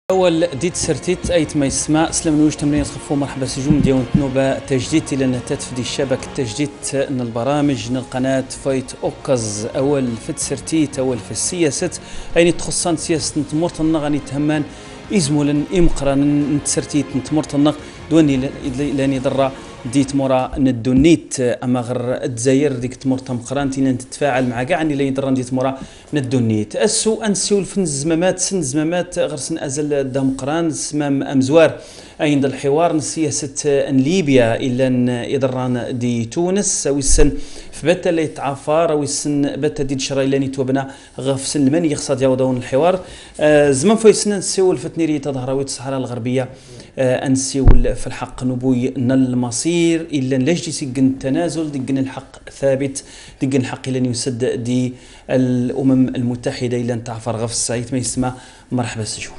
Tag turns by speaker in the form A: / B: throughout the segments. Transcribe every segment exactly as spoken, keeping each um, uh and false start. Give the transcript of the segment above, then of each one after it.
A: اول ديت سرتيت ايت ما يسمع سلام نوج تمرين تخفوا مرحبا سجوم ديال نوبه تجديد الى نتات في الشبكه التجديد من البرامج من القناه فايت اوكاز اول في سرتيت اول في السياسه اين تخصن سياسه نتمرطن غني تهمان ازمولن امقران نتسرتيت نتمرطن دوني لاني ضرا ديت مورا ندونيت اما غير الجزائر ديك تمر تمقرانتي نتفاعل مع كاع اللي يضرن ديت مورا ندونيت اسو انسيو الفن الزمامات سن زمامات غير سن ازل دمقران سمام امزوار عند الحوار سياسه ان ليبيا الا يضران دي تونس او السن في بتا اللي يتعافر او السن بتا دي شرايلاني توبنا غف سن المن يقصد يوضون الحوار آه زمان في سن نسيو الفتنيري تظهراوي الصحراء الغربيه آه انسيو في الحق نبوي نل المصير الا لاش يسجن التنازل دقن الحق ثابت دقن الحق لن يسد دي الامم المتحده الا تعفر غف السعيد ما يسمى مرحبا سجون.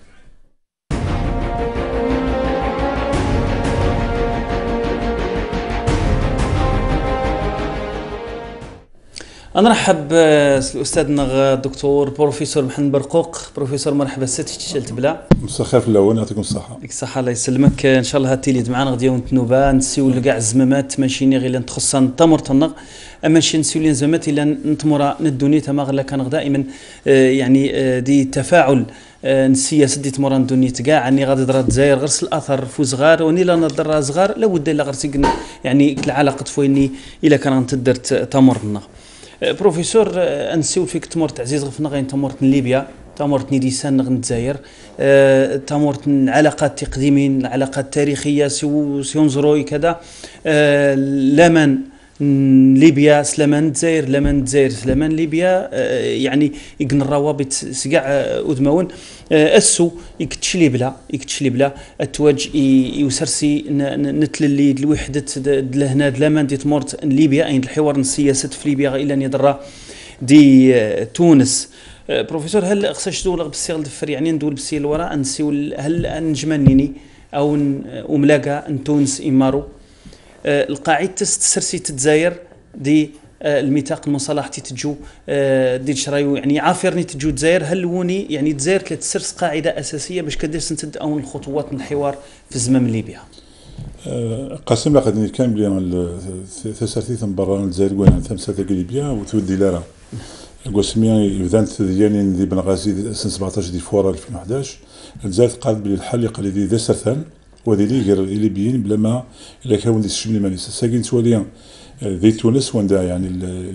A: نرحب باستاذنا الدكتور بروفيسور محمد برقوق. بروفيسور مرحبا ست شتلت بلا
B: مساء الخير في الاول يعطيكم الصحه.
A: يعطيك الصحه الله يسلمك. ان شاء الله هاتيليد معنا غادي نتنوبه نسيو كاع الزمامات ماشي غير تخصن تمر تنق اما شي نسيو لي زمامات الا نتمر ندوني تما غلا كان دائما يعني دي تفاعل السياسه دي تمر ندوني كاع اني غادي درا الجزائر غير الاثر فو صغار وني لا نضر صغار لابد الا غير يعني العلاقه فويني الا كان تدرت تمرنا. بروفيسور انسيو فيك تمر تعزيز غفنا غين تمرت من ليبيا تمرت نيديسان نغ الجزائر أه تمرت علاقات تقديمين علاقات تاريخيه سيو سينزروي كذا أه لمن ليبيا سلمان الجزائر لمن الجزائر سلمان ليبيا أه يعني يقن الروابط سكاع ادمون أه اسو يكتشلي بلا يكتشلي بلا التواج يسرسي نتللي الوحده لهنا لمن دي تمرت ليبيا اين الحوار السياسه في ليبيا الا نضرا دي أه تونس. بروفيسور هل خصش دول بالسيغ الدفر يعني ندول بالسيغ الوراء نسيو هل نجمنيني او وملاقا تونس امارو أه القاعده تسرسي الجزائر دي أه الميثاق المصالحتي تجو أه دي شرايو يعني عافرني تجو الجزائر هل وني يعني الجزائر تسرس قاعده اساسيه باش كدير سنتد او الخطوات من الحوار في زمام ليبيا.
B: أه قاسم لا قد كان بلي تسرتي برا الجزائر وين تمسات ليبيا وتودي لها قسميا يبدانت ديالي دي بنغازي سنه سبعطاش دي فورا ألفين وحداش الجزائر قالت بلي الحل اللي قال لي دي سرثان وهذه اللي غير الليبيين بلا ما الا كان دي الشمل مانيس ساكن سواليا ذي تونس وندا يعني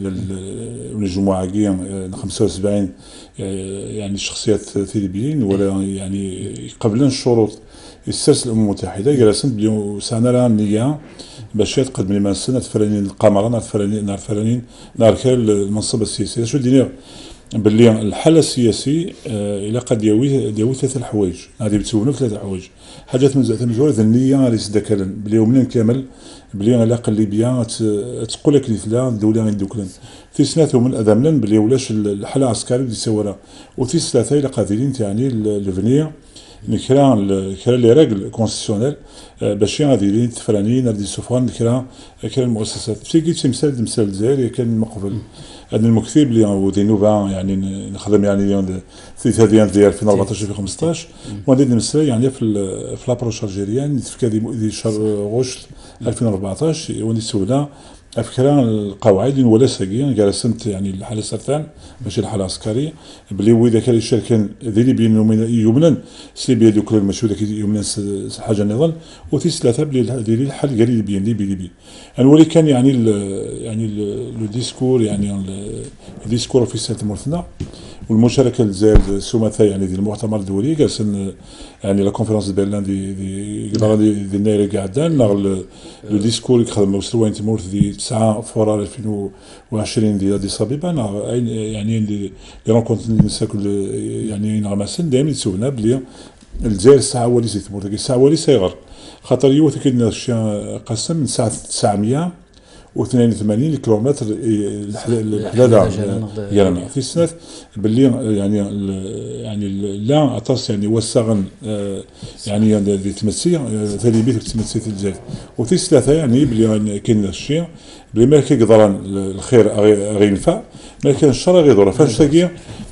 B: الجمعه كاع خمسة وسبعين يعني الشخصيات الليبيين ولا يعني قبل الشروط السرس الامم المتحده جلست بلي سنه راه النيه باش تقدم لما سنه فرانين القمر نار فرانين نار فرانين نار كال المنصب السياسي شو دينا باللي الحل السياسي آه الى قد يوي ديوي ثلاث الحوايج غادي بتسولنا في ثلاث الحوايج حاجات من زعما مزوره النيه اللي سدكلن بلي ومنين كامل بلي علاقه ليبيا تقول لك لا الدوله غير دوكلن في سنه من ادملن بلي ولاش الحل العسكري اللي سوالها وفي ثلاثه الى قادرين يعني لفنيا نكرا كرا لي ريغل كونستيسيونيل باش غادي لي تفرانين غادي سفران كرا كرا المؤسسات في كي مثال مثال الجزائر كان مقبل هذا المكتب اللي هو دي نوفا يعني نخدم يعني في هذه ديال ألفين وأربعطاش ألفين وخمسطاش وغادي نمثل يعني في في لابروش الجيريان في دي شهر غشت ألفين وأربعطاش وندي سودا افكار القواعد ولا ساقيه جلست يعني الحاله سرطان ماشي الحاله عسكريه بلي وإذا كان الشركه ذي بين يمنا سليبيا دوك المشهوره كي يمنا حاجه نظن وفي ثلاثه بلي هذه الحل قال بين ليبي ليبي انا ولي كان يعني ال يعني لو ديسكور يعني الديسكور اوفيسيال مرثنا والمشاركه الجزائر سمثا يعني ديال المؤتمر الدولي جالسين يعني لا كونفرنس دي برلين دي دي دي دي ناير قاعدان لو ديسكور اللي خدم وصلوا وين تمورت دي تسعة فورا ألفين وعشرين ديال اديس ابيبا يعني دي رونكونت نساكل يعني نغمسن دائما يتسولنا بلي الجزائر الساعه ولي تمورت الساعه ولي صغر خاطر يوث كيدنا الشيء قسم من ساعه تسعمية واثنين وثمانين كيلومتر الحلاله ديالنا في السنه باللي يعني يعني لا عطاس يعني وسغن يعني اللي تمسي ثاني بيت تمسي في الجزائر وفي ثلاثه يعني بلي كاين الشيء بلي ما كيقدر الخير غير ينفع ما كان الشر غير يضر فاش تلاقي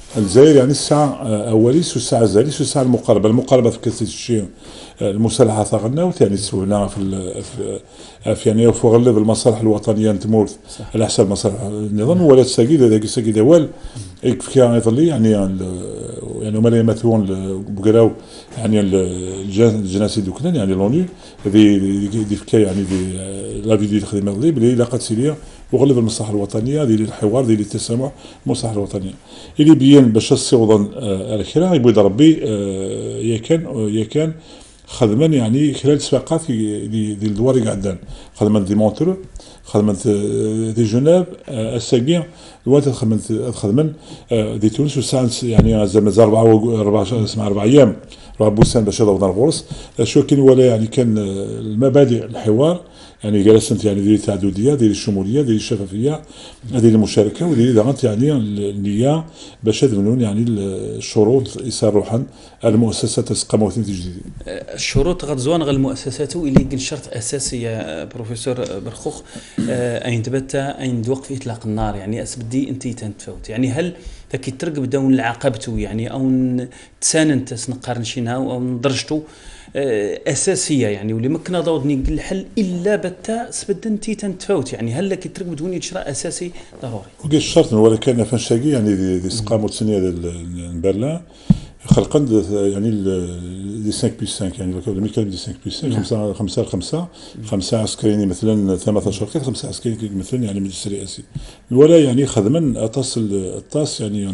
B: الجزائر يعني الساعة أوليس والساعة زاليس والساعة المقاربة المقاربة في كاسة الشيء المسلحة ثغنا يعني سوينا في في يعني في غلب المصالح الوطنية نتمورت على حساب مصالح النظام ولا تساقي ذاك ساقي دوال يكفي يظلي يعني يعني ما يمثلون بقراو يعني الجناسي دوكنا يعني لوني ذي دي فكا يعني ذي لا فيديو الخدمة ذي بلي لاقت سيريا وغلب المصلحة الوطنية ذي الحوار ذي التسامح المصلحة الوطنية اللي بين باش الصوضا الأخيرة يبود ربي يا كان يا كان خدما يعني خلال سباقات دي دي الدوار يقعدان خدما دي مونترو خدما دي جناب الساقية الوقت خدما خدما دي تونس وساعة يعني زعما أربعة أربعة اسمها أربع أيام راه بوسان باش يضربنا الغرس شو كان ولا يعني كان المبادئ الحوار يعني جلست يعني ديال التعدديه ديال الشموليه ديال الشفافيه ديال المشاركه وديال دغنت يعني النيه باش يضمنون يعني الشروط ايصال روحا المؤسسات تسقى تجديد.
A: الشروط غتزوان غير المؤسسات اللي قل شرط اساسي يا بروفيسور برخوخ اين تبت اين دوق في اطلاق النار يعني اسبدي انت تنتفوت يعني هل ذاك ترقب دون العقبته يعني او تساننت سنقارن شينا او ندرجتو اساسيه يعني واللي ما كنا ضوضني الحل الا بتا سبدا انت تنتفوت يعني هل لك ترقب دوني تشرا اساسي ضروري.
B: وقال الشرط ولا كان فنشاقي يعني دي سقامو الثانيه ديال برلين خلقا يعني لي خمسة بلس خمسة يعني لو كان دي خمسة بلس خمسة خمسة خمسة خمسة عسكريين مثلا ثمانية عشر خمسة عسكريين مثلا يعني مجلس رئاسي ولا يعني خدما اطاس الطاس يعني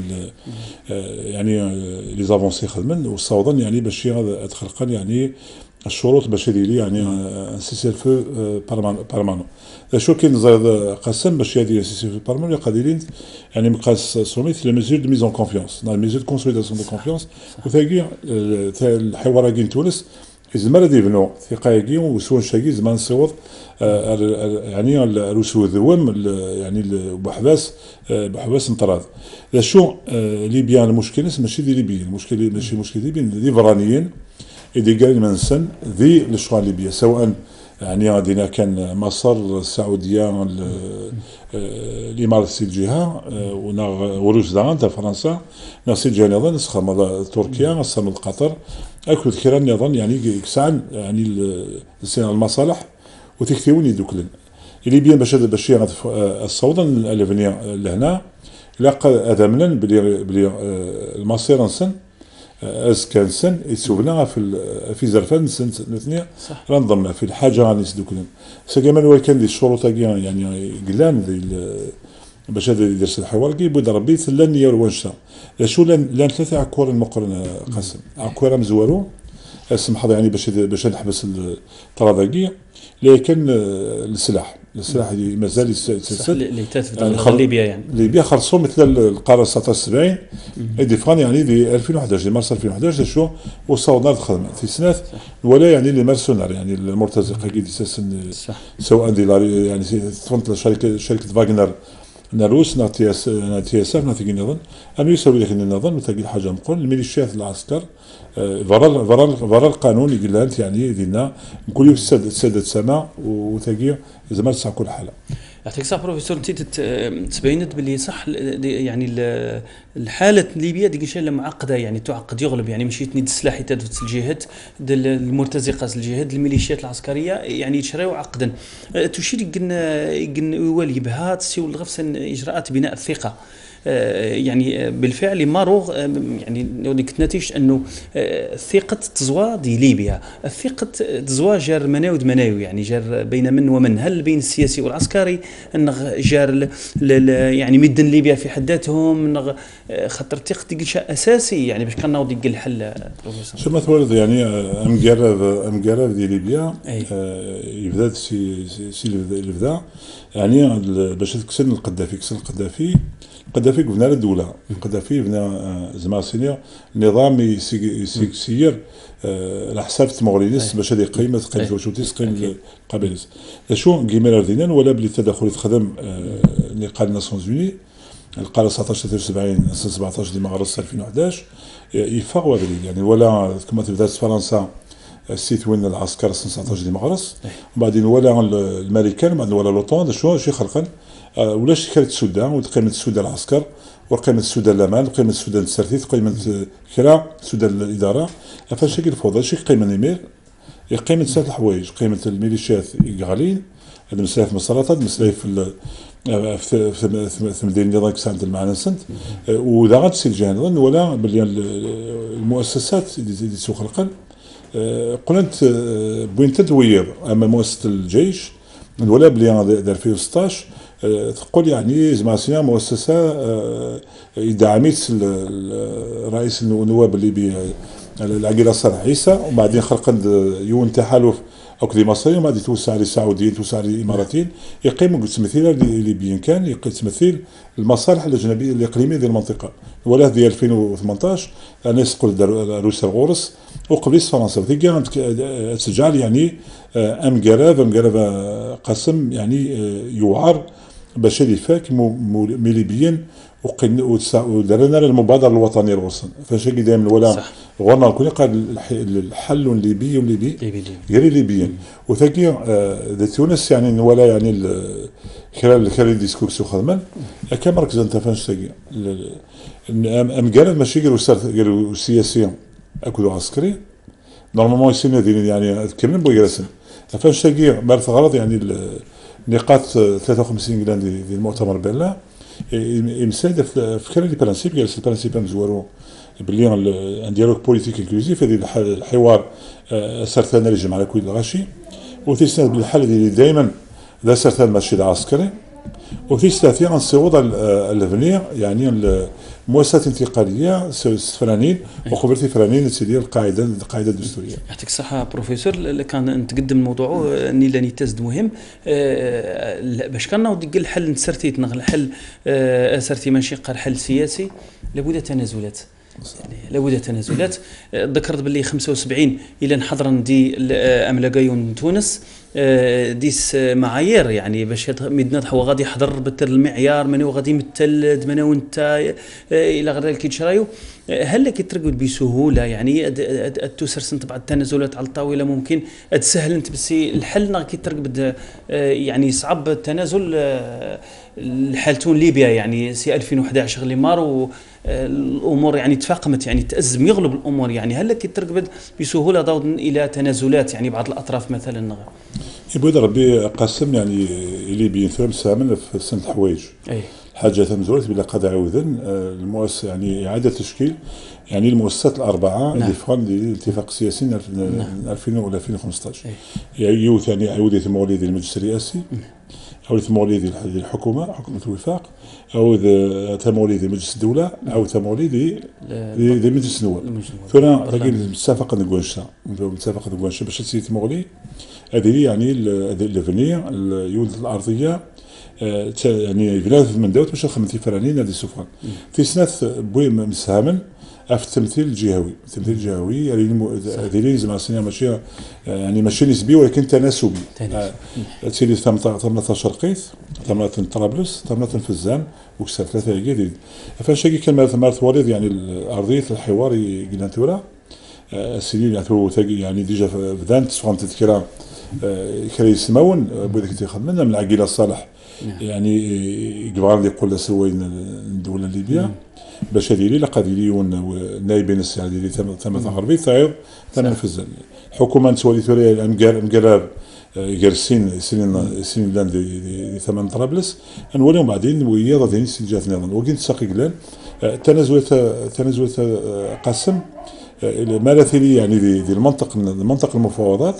B: يعني لي زافونسي خدما والصودا يعني باش خلقا يعني الشروط باش يدير يعني ان سيسير فو بارمانو شو كاين زاد قسم باش يدير سيسير فو بارمانو قادرين يعني مقاس سوميت لي ميزور دو ميزون كونفيونس لا ميزور دو كونسوليداسيون دو كونفيونس وثاقي الحوار كاين تونس زعما ديفنو ثقايقي وسون شاقي زعما نصوض يعني الرسو الذوام يعني بحباس بحباس انطراد شو ليبيا المشكل ماشي دي ليبيا المشكل ماشي مشكل ليبيا دي فرانيين اللي قال منسن ذي الشغل الليبيه سواء يعني غادينا كان مصر السعوديه الامارات السيد جهه وروس دان تاع فرنسا نفس الجهه نظن نسخه تركيا نسخه قطر اكل كيران نظن يعني كسان يعني السنه المصالح وتكتيوني دوكلن اللي بيان باش باش الصودا الافنيا لهنا لا ادمنا بلي بلي المصير نسن از كان سن يسوبنا في في زرفان سن الاثنين رنضمنا في الحاجه غادي يسدوكنا سكمان هو كان دي الشروط يعني قلان دي باش هذا يدرس الحوار كيبدا ربي ثلا نيه والونشا شو لان ثلاثه عكور المقرن قسم عكور مزوارو اسم حظ يعني باش باش نحبس الطراباقيه لكن السلاح السلاح اللي مازال يتسلسل
A: اللي تاتف ليبيا يعني
B: ليبيا خلصوا مثل القاره تسعة وسبعين ديفران يعني في ألفين وأحد عشر مارس ألفين وأحد عشر شو وصاونا الخدمه في سنه ولا يعني لي مارسونار يعني المرتزقه كي يساسن سواء دي يعني تفضل شركه شركه فاغنر ناروس ناتياس ناتياس ناتيجي نظن أم يسوي لك النظام وتلاقي حاجه نقول الميليشيات العسكر فرا فرا فرا القانون يقول انت يعني دينا نقول السد السد السماء وتلاقي زعما تسع كل حاله.
A: يعطيك الصحه بروفيسور انت تبينت باللي صح يعني الحاله ليبيا ديك شي معقده يعني تعقد يغلب يعني مشيت نيد السلاح تدفت الجهات المرتزقه الجهات الميليشيات العسكريه يعني يشريو عقدا تشير قلنا قلنا والي بها تسيو الغفسن اجراءات بناء الثقه يعني بالفعل ماروغ يعني كنت نتيجه انه ثقه تزوا دي ليبيا الثقه تزوا جار مناود مناوي يعني جار بين من ومن هل بين السياسي والعسكري ان جار يعني مدن ليبيا في حد ذاتهم خاطر الثقه ديك شيء اساسي يعني باش كنوض ديك الحل بروفيسور
B: شو ما تولد يعني امقرب امقرب دي ليبيا يبدا سي سي البدا يعني باش تكسر القذافي كسر القذافي القذافي بنا الدوله القذافي بنا زعما سينيا نظام يسير على حساب التمغرينيس باش هذه قيمه قيمه واش تقيم القبائلس شو كيما ردينا ولا بلي التدخل يتخدم اللي قال الناسيونز اوني القاره تسعة عشر ثلاثة وسبعين سبعطاش ديال مغرس ألفين وأحد عشر يفاق هذا يعني ولا كما تبدا فرنسا السيت وين العسكر تسعة عشر ديال مغرس وبعدين ولا الامريكان بعدين ولا لوطون شو شي خلقا ولا شي كانت السودان وتقيمه السودان العسكر وقيمه السودان الامان، قيمه السودان التسرثيث، قيمه كرا السودان الاداره، فاش كي الفوضى شي قيمه نمير، قيمه ثلاث الحوايج، قيمه الميليشيات غالين، هذا مسألة في المسارات، هذا مسألة في في في في مدينة النظام كسانت المعنى سنت، وإذا غاد تسير جهة نظن ولا بلي المؤسسات اللي تسوق القلب قلت بوين تدوير، أما مؤسسة الجيش ولا بلي دار في ستاش تقول يعني زعما مؤسسة دعمت رئيس النواب اللي بي العقيلة صالح عيسى، وبعدين خلق يون تحالف او كذي مصري، وما توسع للسعوديين توسع للاماراتيين يقيموا تمثيل اللي بامكان تمثيل المصالح الاجنبيه الاقليميه ديال المنطقه، ولا ديال ألفين وثمنطاش انا يسقل روسيا الغورس وقبل فرنسا وثيقا تجعل يعني ام قراب ام قراب قسم يعني يوعر باش يفاك مليبيين ودرنا المبادره الوطنيه الوطن فاش دائما ولا غورنا كل قال الحل الليبي والليبي غير ليبيين وثقي آه تونس يعني ولا يعني خلال خلال ديسكورس خدمان كان مركز انت فاش ثقي ام قال ماشي قالوا سياسيا اكلوا عسكري نورمالمون يسمى يعني كمل بغي يرسم فاش ثقي مارث غلط يعني نقاط ثلاثة وخمسين جرام ديال المؤتمر بالله يمساعد في كان لي برانسيب جالس البرانسيب مزورو بلي ان ديالوج بوليتيك انكلوزيف هذه الحوار سرثان اللي جمع على كل الغاشي وتيسند بالحل اللي دائما لا سرثان ماشي عسكري وتيستاثير ان صعود الافنير يعني المؤسسات الانتقاليه سفرانين وخبرتي فرانين تدير القاعده القاعده الدستوريه.
A: يعطيك الصحه بروفيسور، كان نتقدم الموضوع نيلا نيتازد مهم باش كان نوض الحل نسرتيت نغ الحل سرتي ماشي قال حل سياسي لابد تنازلات يعني لابد تنازلات. ذكرت باللي خمسة وسبعين الى نحضر دي املاقايون تونس ديس معايير يعني باش مدنا هو غادي يحضر بالتر المعيار من هو غادي يمثل من وانت الى غير كيتشرايو. هل لك ترقد بسهوله يعني تسر سنت بعد التنازلات على الطاوله ممكن تسهل انت بس الحل نغ كي ترقد يعني صعب التنازل الحالتون ليبيا يعني سي ألفين وأحد عشر اللي مار والامور يعني تفاقمت يعني تأزم يغلب الامور يعني هل لك ترقد بسهوله ضوء الى تنازلات يعني بعض الاطراف مثلا نغ
B: يبغى ربي قسم يعني اللي بينثم سامن في سنة الحوايج
A: اي
B: حاجه تمزورت بلا قد عوذن المؤسس يعني اعاده تشكيل يعني المؤسسات الاربعه اللي فان الاتفاق السياسي ألفين ولا ألفين وخمسطاش يعني يو ثاني عوده مواليد المجلس الرئاسي او مواليد الحكومه حكومه الوفاق او مواليد مجلس الدوله او مواليد مجلس النواب ثم تلقى متفق نقولشا متفق نقولشا باش تسيت مولي هذه يعني الافنير اليود الارضيه يعني بلاد من دوت باش خمسين فرانين هذه السفره في سنه بوي مساهما في التمثيل الجهوي التمثيل الجهوي هذه اللي زعما سنه ماشي يعني ماشي نسبي ولكن تناسبي تسيري ثمنطاش قيس ثمنة طرابلس ثمنة فزان وكسر ثلاثه هي فاش كان مارث وليد يعني ارضيه الحوار قلنا ثورة السنين يعني يعني ديجا بدات تفهم تذكره كان يسمون بوديك تخدمنا من العقيله الصالح يعني قبل اللي يقول سوين الدوله الليبيه باش هذه اللي لقد ليون نائبين السي اللي ثم غربي ثاير ثم فزل حكومه تولي ثوريه مقراب جالسين سنين سنين لان دي ثمان طرابلس نوليهم بعدين ويا غاديين سجات نظام وكين تساقي قلال تنازلت تنازلت قسم مالاثيلي يعني دي المنطق المنطق المفاوضات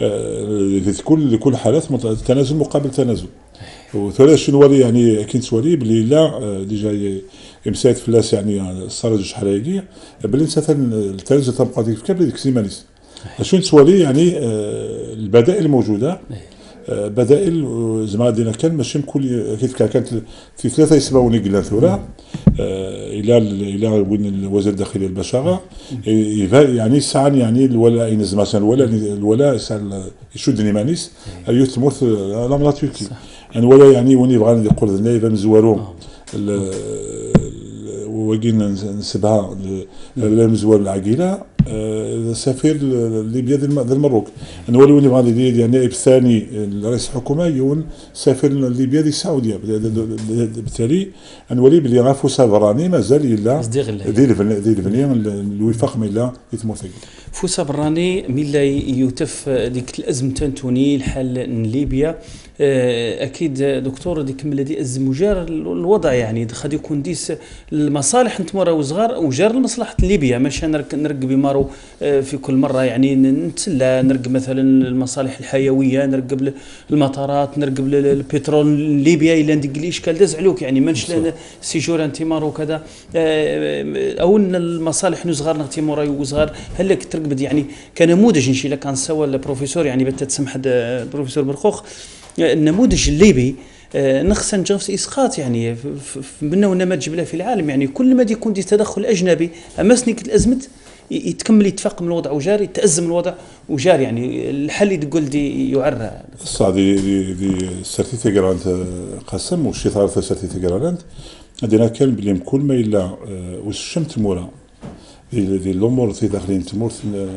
B: لكل لكل حالات تنازل مقابل تنازل وثلاث شنو ولي يعني كنت سوالي بلي لا ديجا مسات فلاس يعني الصرج شحال هاكي بلي مثلا التنازل تبقى ديك كامل ديك سيمانيس شنو تسوالي يعني البدائل الموجوده بدائل زعما دينا كان ماشي كل كيف كانت في ثلاثه يسموني قلنا ثوره الى الى وزير الداخليه البشاره يعني ساعه يعني الولاء ينزل مثلا الولاء الولاء يشدني مانيس يثمث لا تركي يعني ولا يعني وني بغا نقول النايبه مزوارو وكاين نسبها لا مزوار العقيله سفير ليبيا ديال المروك نولي ولي غادي ديال يعني نائب ثاني لرئيس الحكومه يون سفير ليبيا ديال السعوديه. بالتالي نولي بلي غا فوسا براني مازال الا ديال ديال بنيه الوفاق ما الا يتموثق
A: فوسا براني ملا يوتف ديك الازمه توني الحال ليبيا. اكيد دكتور ديك ملا دي ازم وجار الوضع يعني غادي يكون ديس المصالح نتمرا وصغار وجار لمصلحه ليبيا ماشي نرقب مارو في كل مره يعني نتسلى نرقب مثلا المصالح الحيويه نرقب المطارات نرقب البترول ليبيا الا ندق الاشكال دازعلوك يعني مانش سيجور انت مارو كذا او ان المصالح نصغار نغتي مورا وصغار هل لك ترقب يعني كنموذج نشي لك كان سوا البروفيسور يعني بتتسمح البروفيسور برخوخ النموذج الليبي نخسن جنس اسقاط يعني منه نماذج بلا في العالم يعني كل ما يكون دي تدخل اجنبي امسنك الازمه يتكمل يتفاقم الوضع وجاري يتازم الوضع وجاري يعني الحل تقول دي يعرى
B: الصاد دي دي سيرتيفيكي جرانت قسم وشي صار في سيرتيفيكي جرانت عندنا كان بلي كل ما الا والشمت مورا دي الامور في داخلين تمور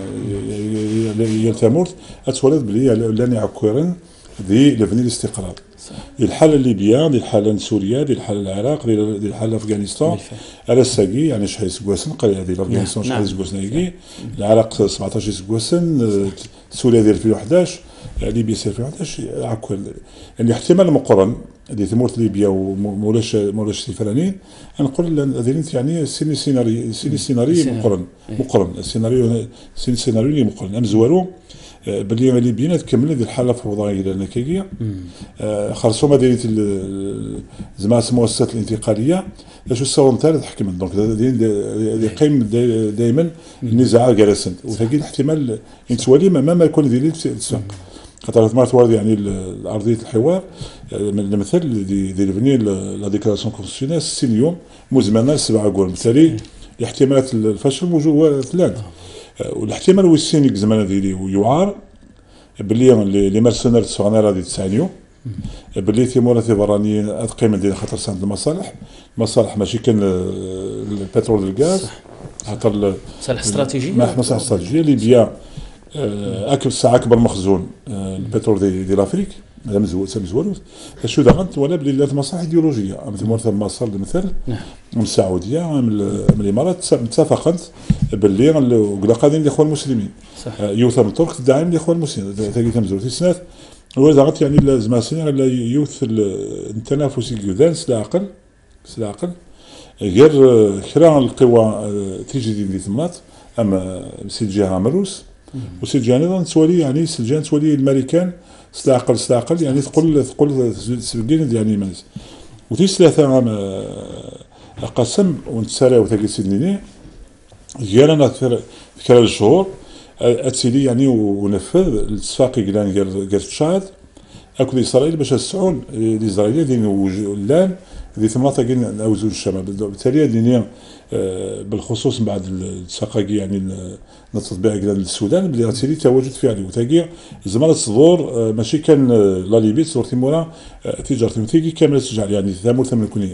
B: يلتمور اتولد بلي لاني عكورن دي لبني الاستقرار دي الحاله الليبيه دي الحاله سوريا دي الحاله العراق دي الحاله افغانستان على الساقي يعني شحال سكواسن قال هذه افغانستان شحال سكواسن هيك العراق سبعطاش سكواسن سوريا ديال ألفين وحداش ليبيا ألفين وحداش عكول يعني احتمال مقرن دي ثمورت ليبيا ومولاش مولاش سيفرانين نقول هذين يعني سيني سيناريو سيني سيناريو مقرن مقرن السيناريو سيني سيناريو مقرن ام زوارو باللي ليبيا تكمل هذه الحاله فوضويه ديال النكايه خرصوا مدينه زعما المؤسسات الانتقاليه باش الصالون تاع تحكم دونك هذه قيم دائما النزاع جالسين وثقيل الاحتمال يتوالي ما ما يكون ديال الاتفاق خاطر ما توارد يعني ارضيه الحوار المثل ديال بني لا ديكلاراسيون كونستيتيونيل ستين يوم مزمنه سبعه قول بالتالي احتمالات الفشل موجود ثلاث والاحتمال ويسينيك زمان ديالي ويعار باللي لي مرسنال تسعنا هذه تسعين يوم باللي تيمورا في برانيين القيمه ديال خاطر ساند المصالح المصالح ماشي كان البترول والغاز خاطر
A: مصالح استراتيجيه
B: ما مصالح استراتيجيه ليبيا اكبر ساعه اكبر مخزون البترول ديال افريك هذا مزول مزول شو دغنت ولا بلي المصالح ايديولوجيه مثل مرتب مصر مثل من السعوديه من الامارات اتفقت باللي وقلا قادين الاخوان المسلمين يوث من ترك تدعم الاخوان المسلمين ثاني تمزول في سنه هو دغنت يعني لازم سنه لا يوث التنافسي جدا سلا عقل سلا عقل غير كرا القوى تيجي ديال ثمات اما سي الجهه مروس وسي الجهه ايضا تولي يعني سلجان تولي الماريكان استعقل استعقل يعني تقول تقول سبقين يعني ماز وتيس ثلاثة عام قسم ونتسارع وثاقي سيدنيني جانا في خلال الشهور اتسيلي يعني ونفذ الاتفاقي قلان قال تشاد اكل اسرائيل باش السعون الاسرائيليه دين اللان ذي ثم تاقين اوزون الشمال بالتالي الدنيا بالخصوص بعد السقاقي يعني التطبيع قلان السودان بلي غتسيلي تواجد فعلي وتاقي زمان تصدور ماشي كان لا ليبي تصدور تيمورا تجار تمثيقي كامله تجعل يعني ثامر ثمن كونيه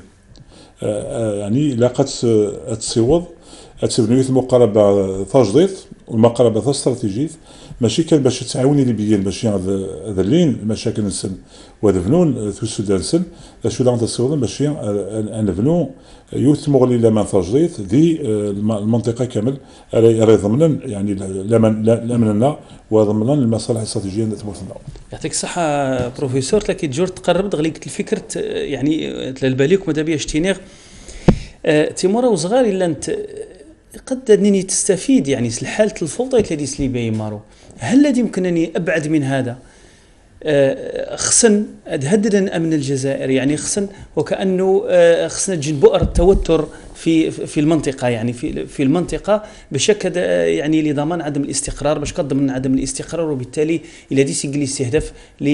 B: يعني لاقت تصيوض اتبنيو المقاربه تجديد والمقاربه استراتيجيه ماشي كان باش تعاوني ليبيا ماشي هذا اللين المشاكل السن وهذا فنون في السودان سن شو دعنا تصيوض ماشي ان فنون يوث مغلي لما تجديد دي المنطقه كامل راهي ضمنا يعني لامننا وضمنا المصالح الاستراتيجيه اللي تمثلنا.
A: يعطيك الصحه بروفيسور تلاقي تجور تقرب دغليك الفكره يعني تلالباليك ماذا بيا اشتينيغ تيمورا وصغار الا انت قد انني تستفيد يعني حاله الفوضى اللي ديس ليبيا يمارو هل يمكن اني ابعد من هذا خصن تهدد امن الجزائر يعني خصن وكانه خصنا تجي بؤر التوتر في في المنطقه يعني في في المنطقه بشكل يعني لضمان عدم الاستقرار باش كضمن عدم الاستقرار وبالتالي الى ديس يستهدف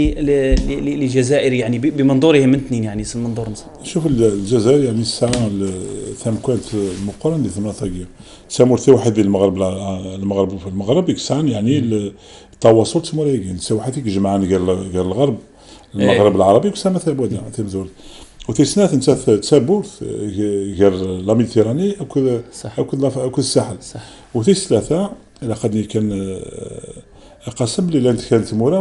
A: للجزائر يعني بمنظورهم من اثنين يعني المنظور
B: شوف الجزائر يعني الساعه ثم كانت مقارنه ثم ثقيل سامورتي واحد المغرب المغرب في المغرب يكسان يعني التواصل تسمى ليكين سواحتي كجمعان قال قال الغرب المغرب العربي وسام مثل بودا تمزول وتسنات انت تسابور غير لا ميديتيراني او كذا او كذا او الساحل وتيس ثلاثه الى قد كان قسم لي لانت كانت مورا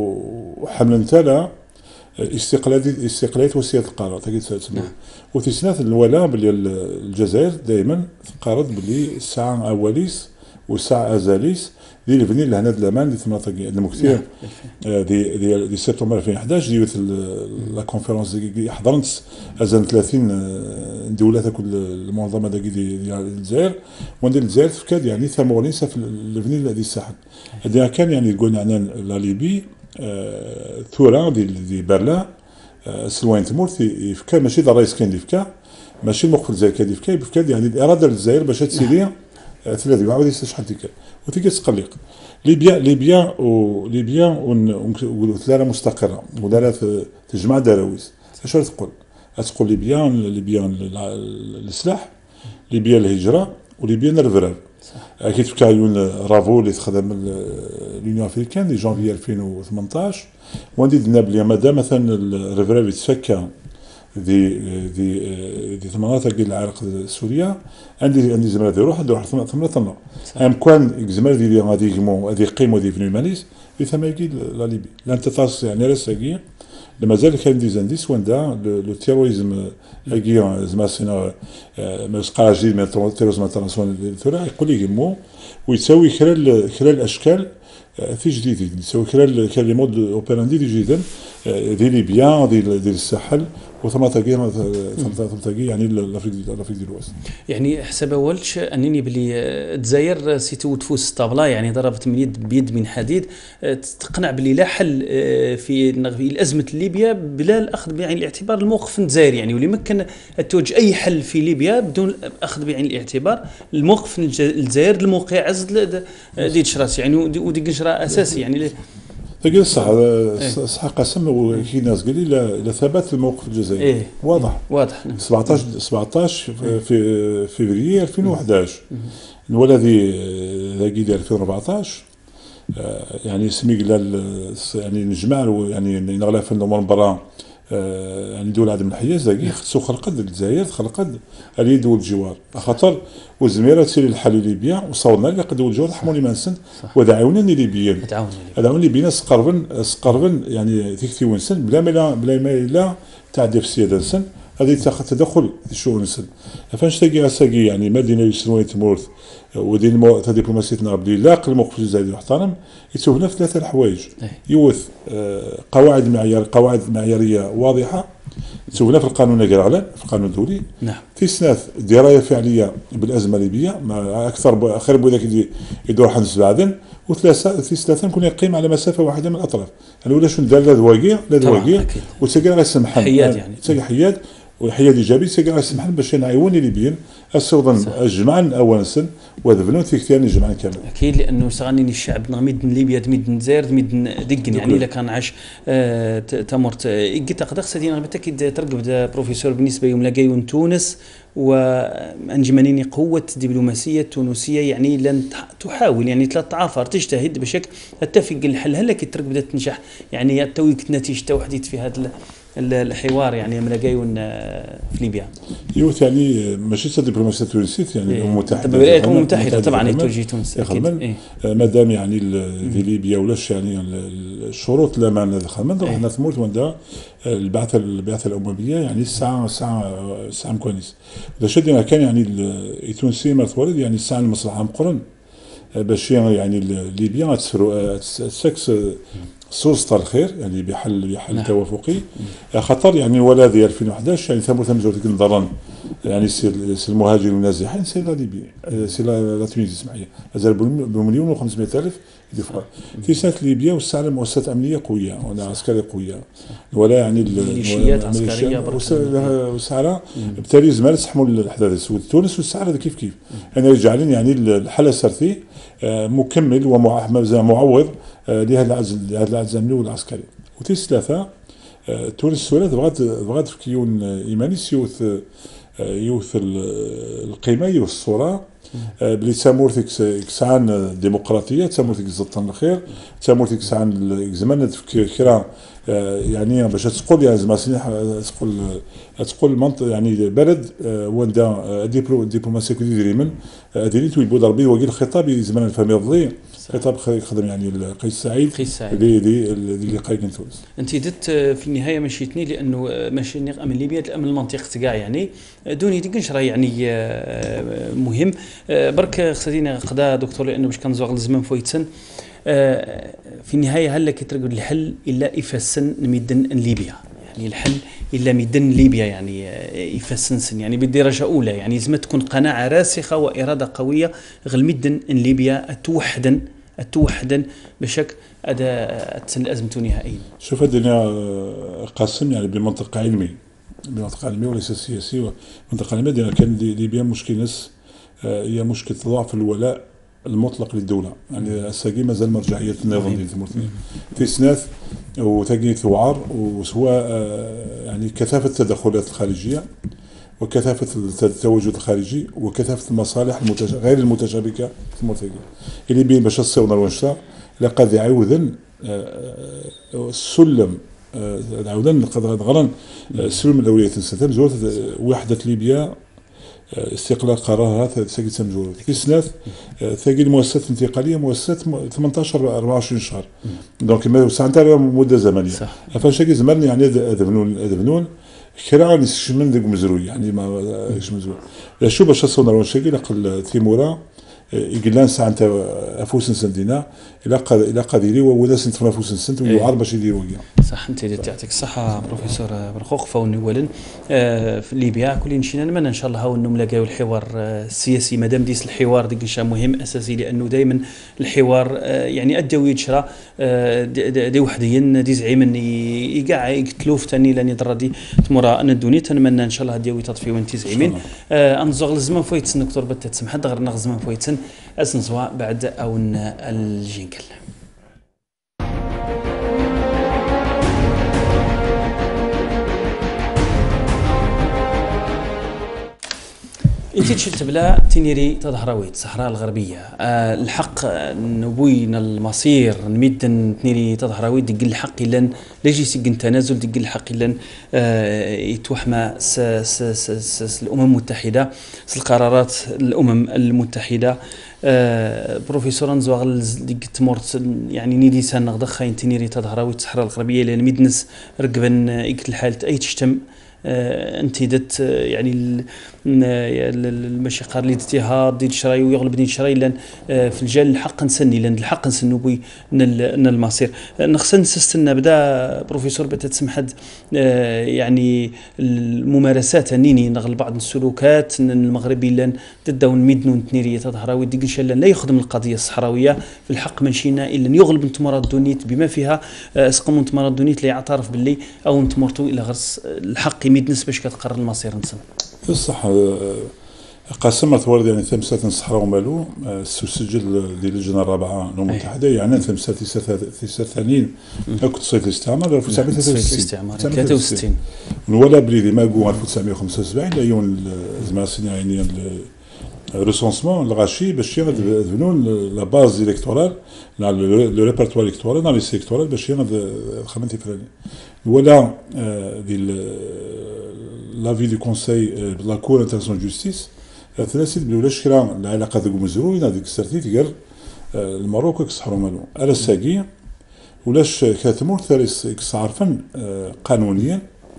B: وحمل تالا استقلاليه استقلاليه وسيله القرار تاكيد تسمى وتسنات الولاء باللي الجزائر دائما تقارض باللي الساعه اوليس والساعه ازاليس دي اللي بني لهنا الامان اللي ثم المكثير دي دي دي سبتمبر ألفين وإحداش ديوت لا كونفيرونس دي حضرت ازال ثلاثين دوله كل المنظمه ديال الجزائر وندير الجزائر فكاد يعني ثمانين في البني الذي الساحل هذا كان يعني يقول يعني لا ليبي ثوره ديال دي برلا سلوين تمور في فكا ماشي دا الرئيس كان اللي فكا ماشي الموقف الجزائري كان اللي فكا بفكاد يعني الاراده الجزائر باش تسيري ثلاثه يعاود شحال ديك وتيجي تقلق ليبيا ليبيا وليبيا وثلاثه مستقره ولا تجمع دراويز اش تقول؟ تقول ليبيا ليبيا السلاح ليبيا الهجره وليبيا الرفراف اكيد في كايون رافو اللي تخدم لونيون افريكان دي جانفي ألفين وثمنطاش وندي دنا بلي مادام مثلا الرفراف يتفكى دي دي دي المناطق ديال العراق سوريا عندي عندي زملاء يروح عنده واحد ثمانية طن ام كان زملاء ديال غادي يقيموا غادي يقيموا دي فني ماليس في ثماكي لا ليبي لا انتصاص يعني راساكي مازال كاين دي زانديس وندا لو تيروريزم هاكي زعما سينا ما قراجي من التيروريزم انترناسيونال يقول لي يمو ويساوي خلال خلال الاشكال في جديد يساوي خلال كان لي مود اوبيراندي جديدا دي ليبيا ديال ديال الساحل وثماتاكي ثماتاكي يعني لافريك لافريك ديال الوسط
A: يعني حسب اولش انني بلي الجزائر سيتو تفوز طابله يعني ضربت من يد بيد من حديد تقنع بلي لا حل في في ازمه ليبيا بلا الاخذ بعين الاعتبار الموقف الجزائري يعني واللي يمكن توجه اي حل في ليبيا بدون اخذ بعين الاعتبار الموقف الجزائر الموقع عزل دي شراس يعني ودي قشره اساسي يعني
B: تلقى صح صح قسم وكي ناس قال لي لا ثبات الموقف الجزائري
A: إيه
B: واضح
A: واضح
B: سبعطاش سبعطاش في فبراير ألفين وإحداش الولدي ذاكي ديال ألفين وأربعطاش يعني سمي يعني نجمع يعني نغلى في الامور برا يعني دولة عدم الحياز ذاكي خصو خلقت الجزائر خلقت اليد والجوار خاطر والزميره تسيري الحل ليبيا وصورنا لي قد الجوار حموني مانسن ودعونني ليبيا دعوني ليبيا سقربن سقربن يعني تكتي ونسن بلا ما بلا ما لا تعدي في السياده نسن هذه تاخذ تدخل في الشؤون نسن فاش تلقى ساقي يعني مدينه يسنوي تمورث ودين دبلوماسيتنا بلي لاق الموقف الجزائري محترم يتوفنا في ثلاثه الحوايج يوث قواعد معيار قواعد معياريه واضحه تسوينا في القانون القرعلان في القانون الدولي
A: نعم
B: في سناث درايه فعليه بالازمه الليبيه مع اكثر خير بذاك اللي يدور حدث بعدين وثلاثه في ثلاثه نكون يقيم على مسافه واحده من الاطراف يعني ولا شنو دار لا دواقيع لا دواقيع وتلقى غيسمح
A: حياد يعني
B: تلقى حياد وحياد ايجابي تلقى غيسمح باش نعيوني ليبيين السوضن الجمعان اول سن وهذا بنوت في كثير الجمعان كامل
A: اكيد لانه صغاني الشعب نغميد من ليبيا تميد من الجزائر تميد دقن يعني الا كان عاش آه تمرت قلت تقدر سدي نغبت اكيد ترقب بروفيسور بالنسبه يوم لاقي تونس وانجمنيني قوه دبلوماسيه التونسيه يعني لن تحاول يعني تتعافر تجتهد بشكل تتفق الحل هلا كي ترقب بدات تنجح يعني تويك نتيجه توحديت في هذا الحوار يعني ملاقيون في ليبيا
B: يوث يعني ماشي الدبلوماسيه التونسيه يعني الامم المتحده
A: الولايات المتحده طبعا توجيه تونس
B: اكيد ما دام يعني في ليبيا ولاش يعني الشروط لا معنى دخل حنا ثمورت وندا البعثه البعثه الامميه يعني الساعه الساعه الساعه كويس اذا شدنا كان يعني التونسي ما تولد يعني الساعه المصلحه مقرن باش يعني ليبيا تسفروا السكس سوسط الخير يعني بحل بحل نعم. توافقي خطر يعني ولا ديال ألفين وإحداش يعني ثمو ثم زوج الضرن يعني سي المهاجرين والنازحين سي لا ليبيا سي لا تونسي اسمعي هذا بمليون وخمسمائة ألف دفع في سنه ليبيا والساعه مؤسسات امنيه قويه ولا عسكريه قويه ولا يعني
A: الميليشيات عسكريه
B: والسعره بالتالي زمان تحمل الاحداث تونس والسعره كيف كيف انا جعلين يعني الحاله السرثي مكمل ومعوض لهذا العزل لهذا العزل الامني والعسكري وتيس ثلاثه تونس السؤال بغات بغات في كيون ايمانيس يوث يوث القيمه يوث الصوره بلي تامورتك كسعان الديمقراطيه تامورتك الزطن الخير تامورتك كسعان زمان كرا يعني باش تقول يعني زعما تقول تقول منطق يعني بلد وندا ديبلوماسيه كل يدير من ديري تويبو ضربي وقيل الخطاب زمان الفامي رضي خطاب خدم يعني قيس سعيد اللي اللي اللي قايل تونس.
A: انت درت في النهايه مشيتني لانه ماشي من ليبيا الامن المنطقه كاع يعني دوني ديك نشرا يعني مهم برك خصني قدا دكتور لانه باش كنزوغ الزمان فويتسن في النهايه هل كترقد الحل الا افاسن ميدن ليبيا يعني الحل الا ميدن ليبيا يعني يفسنسن يعني بالدرجه اولى يعني لازم تكون قناعه راسخه واراده قويه غير ميدن ليبيا توحدا توحدا بشكل اداء الازمه نهائيا.
B: شوف الدنيا قاسم يعني بمنطق علمي بمنطق علمي وليس سياسي. منطق علمي كان ليبيا مشكل ناس هي مشكله ضعف الولاء المطلق للدوله يعني الساقي مازال مرجعيه النظام ديال المرتين في سنات وثقيل ثوار وسواء يعني كثافه التدخلات الخارجيه وكثافه التواجد الخارجي وكثافه المصالح المتش... غير المتشابكه في المرتين اللي بين باش تصير ونشطه لقد يعوذن السلم عاودن قد غرن السلم الاولويه تنسى زورت وحده ليبيا استقلال قرارها ثقيل تمجور في سنات ثقيل المؤسسات الانتقاليه مؤسسات ثمانية عشر أربعة وعشرين شهر دونك ما ساعتها مده زمنيه فشكل زمان يعني ادفنون ادفنون كرا نسشمن ديك مزروي يعني ما ايش مزروي شو باش تصون الشكل قل تيمورا يقلان ساعه افوس سندينا الى قد الى قديري ولا سنت افوس سنت ويعرب باش يديروا
A: صح انت يعطيك الصحه بروفيسور برخوق فوني اولا آه في ليبيا كل مشينا نتمنى ان شاء الله هاو نلاقاو الحوار آه السياسي مادام ديس الحوار ديك شيء مهم اساسي لانه دائما الحوار آه يعني اداو يتشرى آه دي, دي وحدين دي زعيم يقع يقتلوا ثاني لاني درادي تمرا ان الدنيا تنمنى ان شاء الله ديوي تطفي وانت زعيمين آه انزغ الزمان فويت دكتور بت تسمح غير نغ الزمان فويت اسنزوا بعد او الجينكل. انت تشلت بلا تنيري تظهرويت الصحراء الغربيه أه الحق نبوين المصير نمد تنيري تظهرويت دق الحق الا لجي سجن تنازل دق الحق الا أه يتوحمى الامم المتحده القرارات الامم المتحده أه بروفيسور نزوغ ديك تمورت يعني نيدي سان نغدا خاين تنيري تظهرويت الصحراء الغربيه لان ميدنس ركبن ايكت الحال اي تشتم أه انت دت يعني المشي قال لي اضطهاد ديال الشراي ويغلب ديال الشراي لان في الجال الحق نسني لان الحق نسنو بي ان المصير نخص نستنى بدا بروفيسور بتا تسمح يعني الممارسات نيني نغل بعض السلوكات المغربي لان تداو ميدنو تنيريه تظهراوي ديك ان شاء الله لا يخدم القضيه الصحراويه في الحق ماشينا الا يغلب انتمارات دونيت بما فيها اسقم انتمارات دونيت لا يعترف باللي او انتمرتو الى غرس الحق يميدنس باش كتقرر المصير نسن
B: الصح قسمت ورد يعني ثمسات الصحراء ومالو السجل ديال اللجنه الرابعه الامم المتحده يعني ثمسات تسعة ثانيين كنت صيد الاستعمار ألف وتسعمائة وثلاثة وستين ولا بلي ما قو ألف وتسعمائة وخمسة وسبعين يوم زعما يعني الريسونسمون الغاشي باش يذبنون لا باز الكتورال لو ريبرتوار الكتورال dans les électorales باش يخدم تفراني ولا ديال l'avis du conseil de la cour internationale de justice ثلاثه بلا شكرا العلاقه ذو مزروين هذيك السرتيت غير الماروك كصحرو مالو على الساقيه ولاش كاتمور ثالث كصعرفن قانونيا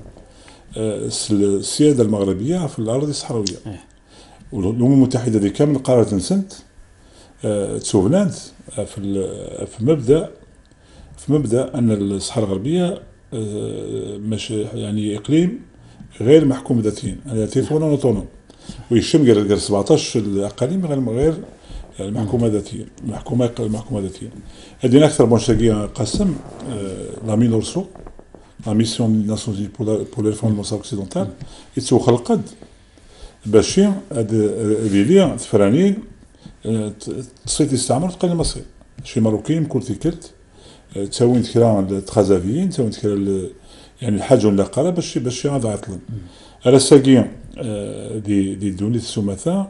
B: السياده المغربيه في الارض الصحراويه والامم المتحده دي كامل قررت نسنت تسوفلانت في في مبدا في مبدا ان الصحراء الغربيه مش يعني اقليم غير محكوم ذاتيا يعني تيفون اوتونوم ويشم غير سبعطاش الاقاليم غير المحكومه ذاتيا المحكومه المحكومه ذاتيا هذه اكثر منشقيه قسم لامين اورسو لا ميسيون ناسيونز يوني بور لي فون اوكسيدونتال يتسو خلقد باش هاد لي ثفرانين تصيد الاستعمار تقل المصير شي ماروكيين كل تيكلت تساوين كرا التخازافيين تساوين كرا يعني الحاجه ولا قرا باش باش هذا عطلن على الساقيه دي دي دوني السماثه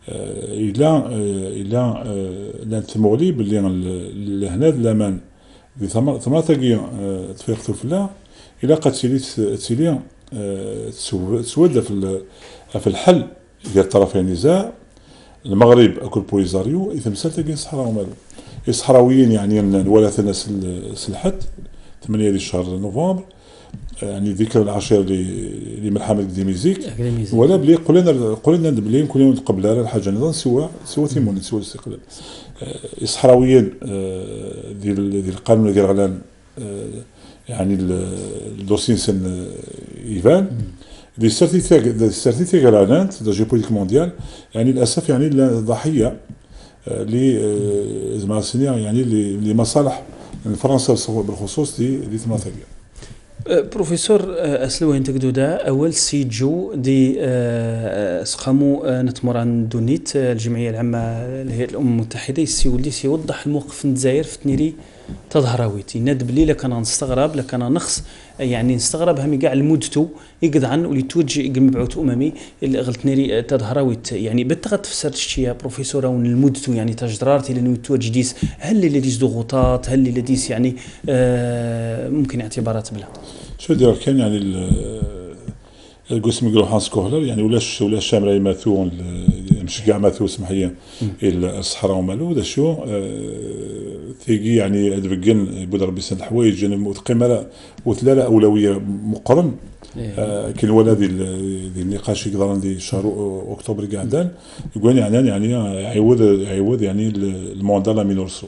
B: الى الى لان تمولي باللي لهنا الامان دي ثمر ثمر تاقي تفيقتو فلا إلا قد تسيلي تسيلي تسود في في الحل ديال طرفي النزاع. المغرب اكل بوليزاريو يتمثل تاقي الصحراء ومالو الصحراويين يعني الولاث الناس سلحت ثمانية ديال شهر نوفمبر يعني ذكرى العشير لملحمة ديميزيك ولا بلي قلنا قلنا بلي يمكن قبل الحاجه نظن سوا سوا تيمون سوا الاستقلال الصحراويين ديال ديال القانون ديال غلان يعني الدوسين سن ايفان دي سيرتيفيكا دي سيرتيفيكا غلان دا جيوبوليتيك مونديال يعني للاسف يعني ضحيه ل زعما يعني لمصالح فرنسا بالخصوص دي دي ثمانية.
A: بروفيسور اسلوه انت قدودا اول سيجو دي سقامو نتمر عن دونيت الجمعيه العامه للهيئه الامم المتحده يسي ولدي سيوضح الموقف الجزائر في تنيري تظهراويت يناد بلي لكان نستغرب لكان نخص يعني نستغرب هم كاع المدتو يقد عن ولي توجي مبعوث اممي اللي غلطنيري تظهراويت يعني بتغ تفسر شي يا بروفيسور او المدتو يعني تجدرارتي لانه توجي ديس هل اللي ديس ضغوطات هل اللي ديس يعني آه ممكن اعتبارات بلا
B: شو دير كان يعني القسم يقولوا هانس كوهلر يعني ولاش ولا الشامره ماثو مش كاع ماثو اسمح لي الصحراء ومالو دا شو ثيقي يعني ادفقن بود ربي سند الحوايج انا قيمه وثلاثه اولويه مقرن كاين ولا دي النقاش يقدر دي شهر اكتوبر قاعدان يقول يعني يعني يعوض يعوض يعني الموندالا مينورسو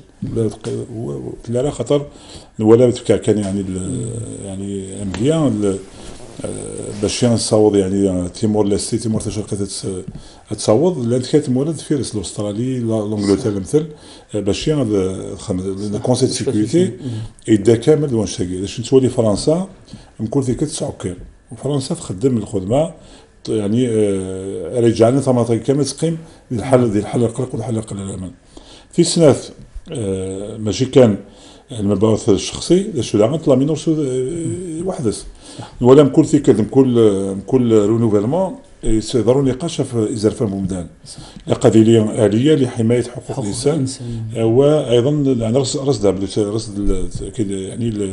B: ثلاثه خطر ولا كان يعني يعني امبيان باش نصاوض يعني تيمور ليستي تيمور الشرقي تصاوض لان كانت مولد فيرس الاسترالي لانجلترا المثل باش الكونسيل سيكوريتي يدا كامل وين شاقي باش تولي فرنسا نكون فيك تسعكر وفرنسا تخدم الخدمه يعني رجعنا ثمانية كامل تقيم الحل ديال الحل القلق والحل الامان في سنه ماشي كان المبعوث الشخصي شو دعنا طلع منه وحدث ولا نقول فيك نقول نقول رونوفيلمون يصدروا نقاش في ازرفه ممدان قضيه اليه لحمايه حقوق الانسان وايضا يعني رصد رصد رصد يعني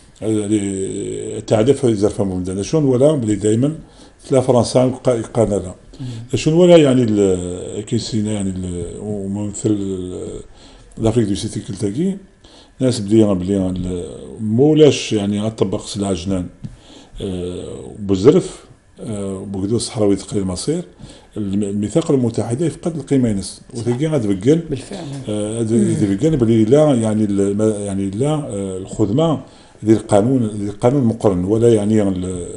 B: التعريف ازرفه ممدان شلون ولا بلي دائما لا فرنسا قانا لها شنو ولا يعني كيسينا يعني ممثل لافريك دو سيتي كلتاكي ناس بلي بلي مولاش يعني اطبق سلعه جنان بزرف بوكدو الصحراوي تقرير المصير الميثاق المتحده يفقد القيمه ينس وتلقى غاد بقن
A: بالفعل
B: هذا بقن بلي لا يعني يعني لا الخدمه ديال القانون ديال القانون المقرن ولا يعني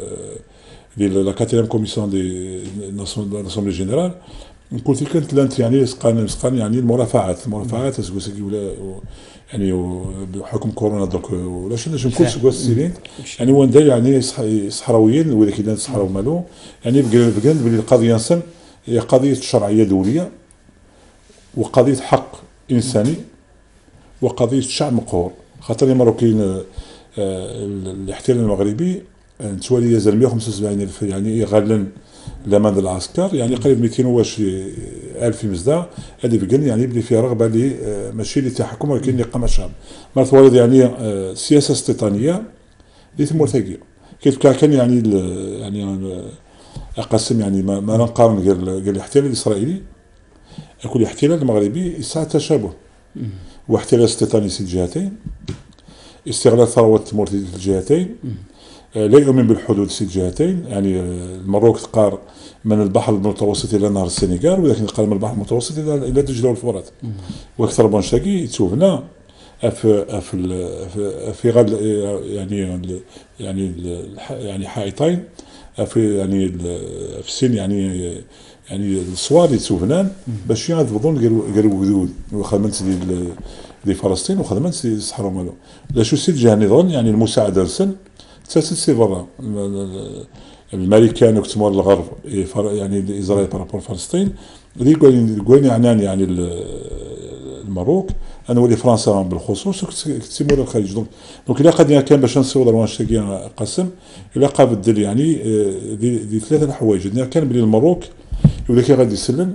B: ديال لا كاتريام كوميسيون دي ناسيون جينيرال نقول فيك كانت لانت يعني سقان سقان يعني المرافعات المرافعات سكوسكي ولا يعني بحكم كورونا دونك ولا شنو نقول سكوا السيرين يعني وين داير يعني صحراويين ولكن كاين الصحراء مالو يعني بقى بلي القضيه نسن هي قضيه شرعيه دوليه وقضيه حق انساني وقضيه شعب مقهور خاطر الماروكيين الاحتلال المغربي توالي يزال مئة وخمسة وسبعين ألف يعني غالن لمن العسكر يعني قريب مئتين واش ألف مزدا هذه بقن يعني بلي فيها رغبه لي ماشي للتحكم ولكن لإقامة الشعب مرات ولد يعني سياسه استيطانيه اللي تم ثقيله كيف كان يعني يعني اقسم يعني ما, ما نقارن قال الاحتلال الاسرائيلي كل احتلال المغربي ساعه تشابه واحتلال استيطاني في الجهتين استغلال ثروه مرتدي في الجهتين لا يؤمن بالحدود في الجهتين يعني المروك تقار من البحر المتوسط الى نهر السنغال ولكن قال من البحر المتوسط الى الى دجله والفرات واكثر بونشاكي تشوفنا في في في غد يعني يعني يعني حائطين في يعني في السن يعني يعني الصواري تشوفنا باش يعذبون قالوا قالوا ودود وخدمت ديال ديال فلسطين وخدمت الصحراء مالو لا شو سيت جا نظام يعني المساعده رسل تسلسل سي برا الامريكان وكتمور الغرب يعني اسرائيل بارابور فلسطين اللي يقول يعني يعني المروك انا ولي فرنسا بالخصوص كتمور الخليج دونك دونك الا قد كان باش نصور واش تاكي قسم الا قابل يعني دي, دي ثلاثه الحوايج كان بلي المروك ولا كي غادي يسلم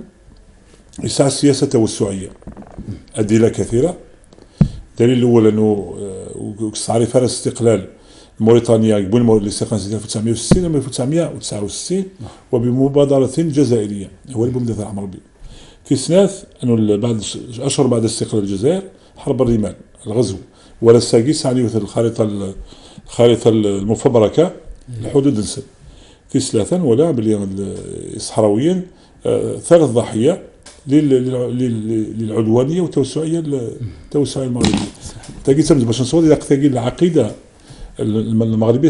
B: يسعى السياسه التوسعيه ادله كثيره الدليل الاول انه وكستعري فيها الاستقلال موريتانيا قبل الاستقلال ألف وتسعمائة وستين ألف وتسعمائة وتسعة وستين وبمبادرة جزائرية هو اللي بدأ العمر به في سنة أنه بعد أشهر بعد استقلال الجزائر حرب الرمال الغزو ولا الساقيس يعني مثل الخريطة الخريطة المفبركة لحدود النسل في ثلاثة ولا بلي الصحراويين آه ثلاث ضحية للعدوانية والتوسعية التوسعية المغربية تاقي تمد باش نصور إذا تاقي العقيدة المغربية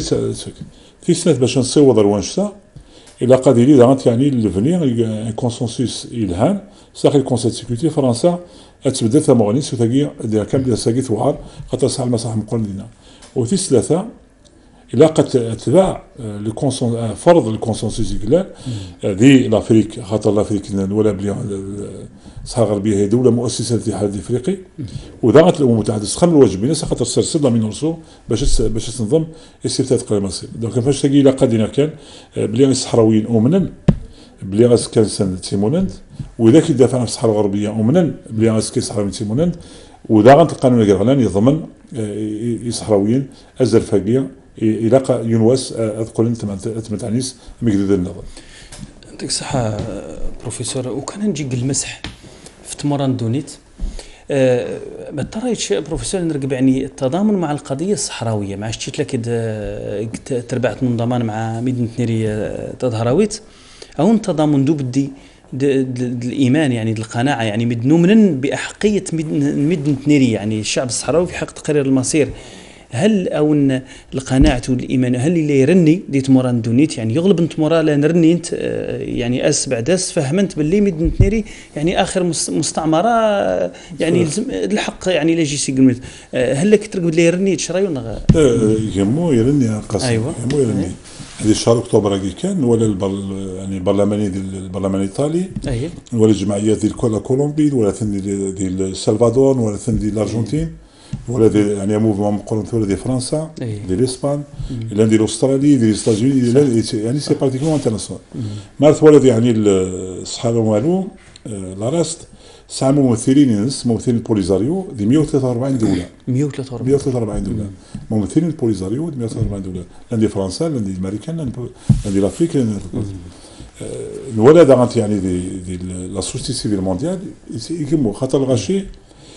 B: في سنة باش نصور روانشتا إلى قادري دعت يعني لفنير ان كونسنسوس إلهام ساخي الكونسيل سيكوريتي فرنسا تبدل ثمانيس وتاقي ديال كامل ساقي ثوار خاطر ساعة المساحة مقرن دينا وفي ثلاثة إلا قد اتباع فرض الكونسنسوس إقلال ذي لافريك خاطر لافريك ولا بلي الصحراء الغربية هي دولة مؤسسة للاتحاد الإفريقي ودعت الأمم المتحدة تسخن الواجبين خاطر تسرسل من رسو باش باش تنظم استفتاء تقرير مصير دونك فاش تلاقي إلا قادنا كان بلي الصحراويين أمنا بلي غاس كان سن تيمونند وإذا كي دافع عن الصحراء الغربية أمنا بلي غاس كي صحراويين تيمونند وإذا غنت القانون القرغلان يضمن الصحراويين الزرفاقية إلى ينواس أذكر أنت تمتعنيس مقدد النظر.
A: يعطيك الصحة بروفيسور وكان نجي المسح في تمران دونيت أه ما تريتش بروفيسور نرقب يعني التضامن مع القضية الصحراوية ما عشتش لك تربعت من ضمان مع مدينة نيري تظهراويت أو التضامن دو بدي الإيمان يعني القناعة يعني مدنومنا بأحقية مدينة نيري يعني الشعب الصحراوي في حق تقرير المصير هل او ان القناعه والايمان هل اللي يرني ديت موران دونيت يعني يغلب انت مورا لا نرني انت يعني اس بعد اس فهمت باللي مدينه نيري يعني اخر مستعمره يعني يلزم الحق يعني لا جي سي هل لك ترقب اللي يرني تشراي ولا
B: يمو يرني قصد
A: أيوة.
B: يمو يرني هذه شهر اكتوبر كان ولا يعني البرلماني ديال البرلمان الايطالي
A: أيه.
B: ولا الجمعيات ديال كولومبي ولا ديال السلفادور ولا ديال الارجنتين ولا دي يعني موفمون مقرن ولا دي فرنسا دي الاسبان الا ديال استراليا ديال ستازوني يعني سي بارتيكولون انترناسيونال مارت ولا يعني الصحراء والو لاراست ساعة ممثلين ينس ممثلين البوليزاريو دي مئة وثلاثة وأربعين دولة
A: مئة وثلاثة وأربعين
B: مئة وثلاثة وأربعين دولة ممثلين البوليزاريو دي مئة وثلاثة وأربعين دولة لان فرنسا لان الامريكان لان لافريك لان ولا دعت يعني دي دي لا سوسيتي سيفيل مونديال يكملوا خاطر الغاشي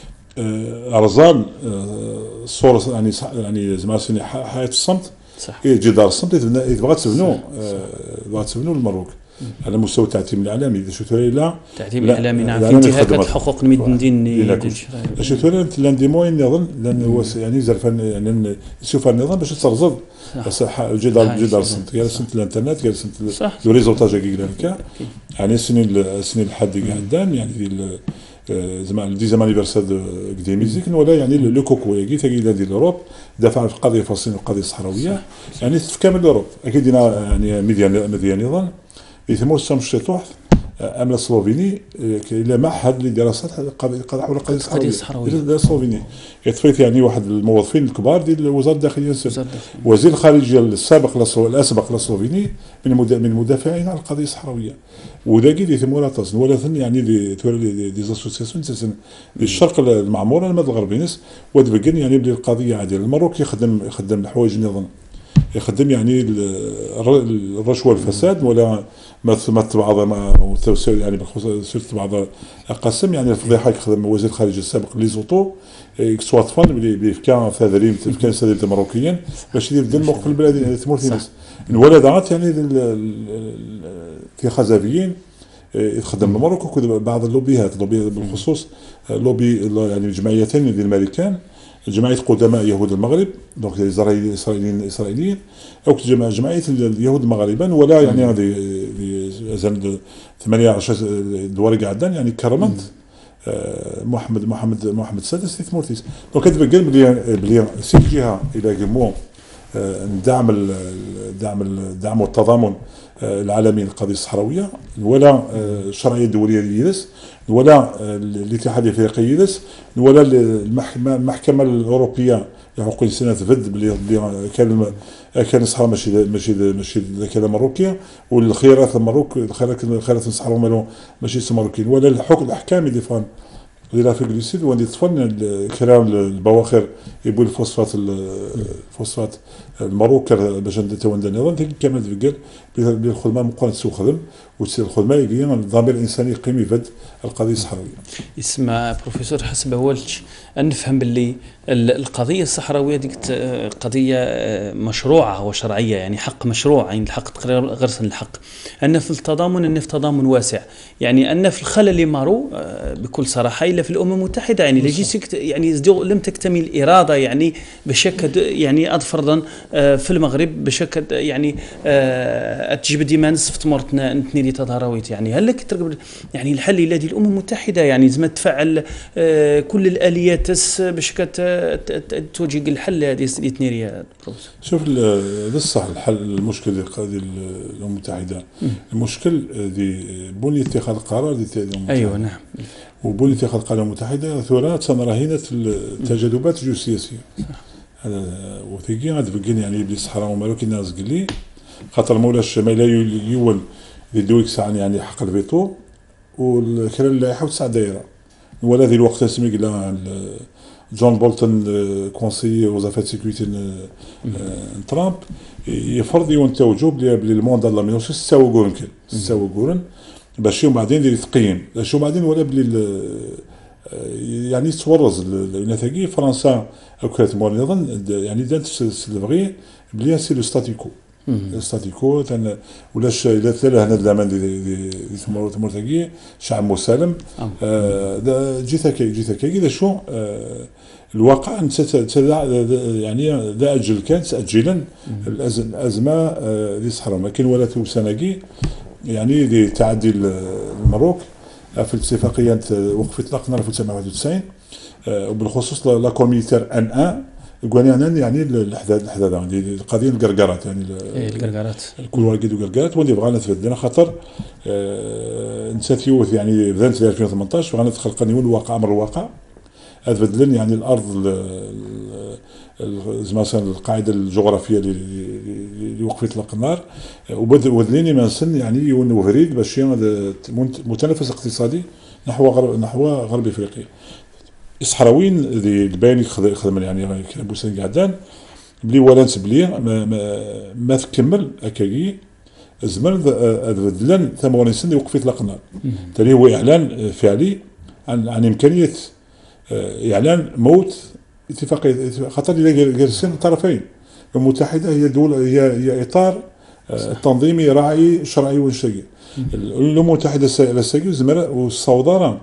B: ارزان صور يعني يعني زعما حياه الصمت
A: صح
B: جدار الصمت تبغى تبنوا تبغى تبنوا المروك على مستوى التعتيم الاعلامي اذا شفتوا لا
A: التعتيم الاعلامي نعم في انتهاكات حقوق المدنيين
B: شفتوا لا لاندي موين نظن لان هو يعني زرفان يعني يشوف النظام باش ترصد بس جدار جدار الصمت قال سنه الانترنت قال سنه الريزولتاج كيك يعني السنين السنين الحد قدام يعني ديال زعما ديزيام انيفرسير دو دي ميوزيك ولا يعني لو كوكو يجي تاقي ديال اوروب دافع في القضيه الفلسطينيه والقضيه الصحراويه يعني في كامل اوروب اكيد يعني ميديا ميديا نظام يسموه الشمس ام السلوفيني الى معهد لدراسات حول القضيه الصحراويه السلوفيني يتفيت يعني واحد الموظفين الكبار ديال وزاره الداخليه وزير الخارجيه السابق الاسبق للسلوفيني من من المدافعين على القضيه الصحراويه وذا كي يسموه لاطاس ولا يعني دي دي دي اسوسياسيون تسن الشرق المعموره المد الغربي ناس ودبقن يعني بلي القضيه عاديه المروك يخدم يخدم الحوايج نظام يخدم يعني الرشوه والفساد ولا ما بعض ما يعني بالخصوص بعض القسم يعني الفضيحه يخدم وزير الخارجيه السابق لي زوطو كسوات فان اللي كان فاذرين كان سادات المروكيين باش يدير الموقف في البلاد ثمورتينس الولادات يعني في خزافيين يخدم المروك بعض اللوبيات لوبي بالخصوص لوبي يعني الجمعيتين ديال الامريكان جمعيه قدماء يهود المغرب دونك الاسرائيليين الاسرائيليين او جمعيه اليهود المغاربه ولا يعني هذه زند ثمانية عشر دوار قاعدان يعني كرمت محمد محمد محمد السادس في ثمورتيس دونك كتبقى بلي بلي سي جهه الى قموا ندعم الدعم الدعم والتضامن العالمي للقضيه الصحراويه ولا الشرعيه الدوليه يدرس ولا الاتحاد الافريقي يدرس ولا المحكمه الاوروبيه لحقوق الانسان تفد بلي كان كان الصحراء ماشي ماشي ماشي كلام مروكيه والخيارات المروك الخيارات الخيارات الصحراء ماشي مروكيين ولا الحكم الاحكام اللي فان ودي لافيك ليسيد وندي تفن كرام البواخر يبو الفوسفات الفوسفات المروكر باش تاوند النظام تلك كامل تفكر بالخدمه مقارنه سوق خدم وتصير الخدمه يجي الضمير الانساني يقيم يفد القضيه الصحراويه.
A: اسمع بروفيسور حسب اولش نفهم باللي القضيه الصحراويه ديك قضيه مشروعه وشرعيه يعني حق مشروع يعني الحق تقرير غرس الحق ان في التضامن ان في تضامن واسع يعني ان في الخلل اللي مارو بكل صراحه الا في الامم المتحده يعني لجيسك يعني لم تكتمل الاراده يعني بشكل يعني فرضا في المغرب بشكل يعني تجيب ديما نصف تمرتنا نتنيري تظاهرويت يعني هل لك يعني الحل الذي الامم المتحده يعني زعما تفعل كل الاليات باش توجه الحل هذه تنيري.
B: شوف للصح الحل المشكل ديال الامم المتحده المشكل دي بني اتخاذ القرار ديال الامم المتحده.
A: ايوه نعم.
B: وبني اتخاذ القرار المتحده ثورات تنراهنت التجاذبات الجيوسياسيه. هذا وثيقي غاد بقين يعني بلي الصحراء ومالو كي الناس قال لي خاطر مولاش ما لا يول يدويك ساعه يعني حق الفيتو والكلام اللائحه وتسع دايره ولا ذي الوقت اسمي قال جون بولتون كونسيي وزافات سيكوريتي ترامب يفرض ينتوجوا بلي الموند لا مينوس ستة كورن كل ستة كورن باش يوم بعدين يدير تقييم باش يوم بعدين ولا بلي يعني تورز النتاجي فرنسا او كانت نظن يعني دانت البغي بلي سي لو ستاتيكو ستاتيكو تن ولاش الا ثلاثه هنا الزمان دي دي مرتقي شعب مسالم آه جيت هكا جيت هكا كذا شو آه الواقع يعني ذا اجل كانت اجلا الازمه آه دي صحراء ما كاين ولا سناقي يعني دي تعدي المروك في الاتفاقيه وقف اطلاق نار في ألف وتسعمائة وواحد وتسعين آه وبالخصوص لا كوميتير ان ان قوانين يعني الحداد الحداد يعني القضيه القرقرات يعني
A: ايه القرقرات
B: كل واحد وقرقرات ودي بغانا نتبدل خاطر آه نسات يوث يعني بدات في ألفين وثمنطاش بغانا ندخل قانون الواقع امر الواقع تبدلن يعني الارض مثلا القاعده الجغرافيه اللي وقف اطلاق النار وبدليني ما نسن يعني يون وفريد باش متنافس اقتصادي نحو غرب نحو غرب افريقيا. الصحراويين اللي الباين يخدم يعني بوسان قعدان بلي ولانس بلي ما ما, ما تكمل هكاكي زمن بدلن ثمانين سنه وقف اطلاق النار. ثاني هو اعلان فعلي عن عن امكانيه اعلان موت اتفاقيه خاطر اللي جالسين الطرفين المتحده هي دوله هي هي اطار تنظيمي راعي شرعي وانشائي. الامم المتحده الساكن زملاء والصوضاره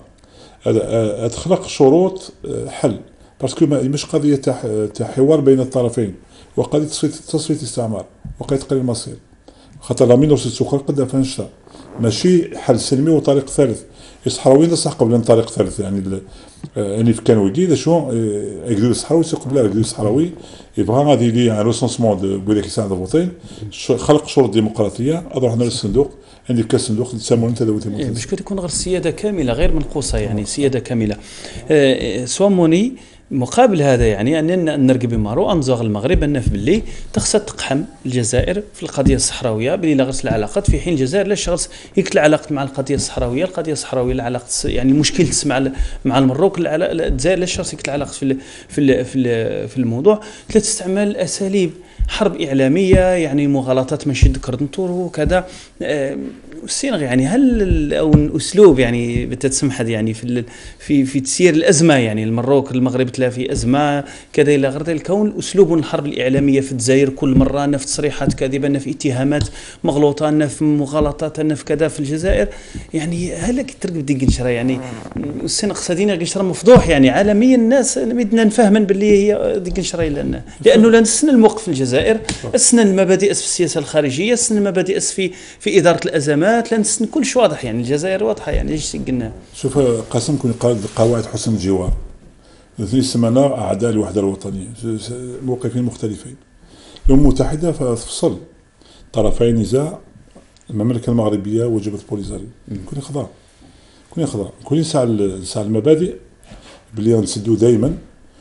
B: تخلق شروط حل باسكو مش قضيه تاع حوار بين الطرفين وقضيه تصفيه استعمار وقضيه تقليل المصير خاطر لا مينوس السكر قد فنشتا ماشي حل سلمي وطريق ثالث. الصحراويين صح قبل طريق ثالث يعني يعني في كانوا يدي شو اكدو الصحراوي قبل اكدو الصحراوي يبغى غادي لي ان ريسونسمون دو بوديك يساعد الفوطين خلق شروط ديمقراطيه اروح للصندوق عندي كاس صندوق تسمون انت دوتي
A: إيه باش تكون غير سياده كامله غير منقوصه يعني سياده كامله أه سواموني مقابل هذا يعني اننا نرقب بمارو انزغ المغرب ان في باللي تخص تقحم الجزائر في القضيه الصحراويه بلي لا غرس العلاقات في حين الجزائر لا شغل يك العلاقه مع القضيه الصحراويه القضيه الصحراويه العلاقه يعني مشكل مع مع المروك الجزائر لا شغل يك العلاقه في في في الموضوع تستعمل اساليب حرب إعلامية يعني مغالطات ماشي ذكر نطور وكذا الصيغ يعني هل أو الأسلوب يعني بتتسمح يعني في في في تسيير الأزمة يعني المروك المغرب تلا في أزمة كذا إلى غير ذلك كون أسلوب الحرب الإعلامية في الجزائر كل مرة أن في تصريحات كاذبة أن في اتهامات مغلوطة أن في مغالطات أن في كذا في الجزائر يعني هل كترقب ديك قنشرة يعني السنة قصدينا قنشرة مفضوح يعني عالميا الناس بدنا نفهمن باللي هي ديك قنشرة لأن لأنه لا نسن الموقف في الجزائر أسن المبادئ في السياسة الخارجية أسن المبادئ في في إدارة الأزمات لا نسن كل شيء واضح يعني الجزائر واضحة يعني ايش قلنا.
B: شوف قسم كون قواعد حسن الجوار في سمنا أعداء الوحدة الوطنية موقفين مختلفين. الأمم المتحدة فصل طرفي نزاع المملكة المغربية وجبت بوليزاري كون يخضع كون يخضع كون يسعى يسعى المبادئ بلي نسدو دائما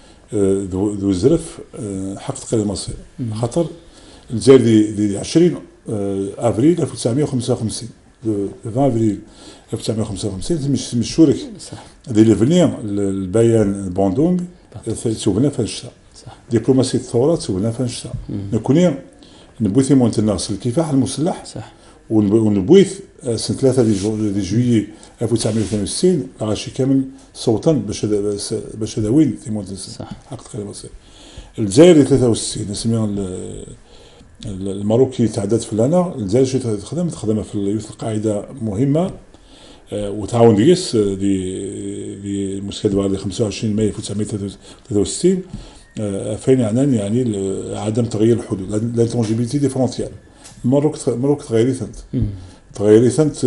B: ذو الزرف حق تقليل المصير خاطر الجزائر دي, دي عشرين افريل ألف وتسعمائة وخمسة وخمسين لو عشرين افريل ألف وتسعمائة وخمسة وخمسين مش مش شورك دي ليفنيا البيان بوندونغ سوبنا في الشتاء دبلوماسية الثورات سوبنا في الشتاء نكوني نبوثي مونتناس الكفاح المسلح صح ونبويث سنة ثلاثة دي جويي ألف وتسعمائة واثنين وستين غاشي كامل صوتا باش باش داوين في مونتناس حق تقريبا بسيط الجزائر ثلاثة وستين نسميها الماروكي تعداد في لنا الجزائر شي تخدم تخدم في اليوث القاعده مهمه وتعاون ديس دي دي المسكدوار دي خمسة وعشرين مايو ألف وتسعمائة وثلاثة وستين فين يعني يعني عدم تغيير الحدود لانتونجيبيليتي دي فرونتيير الماروك الماروك تغيري ثنت تغيري ثنت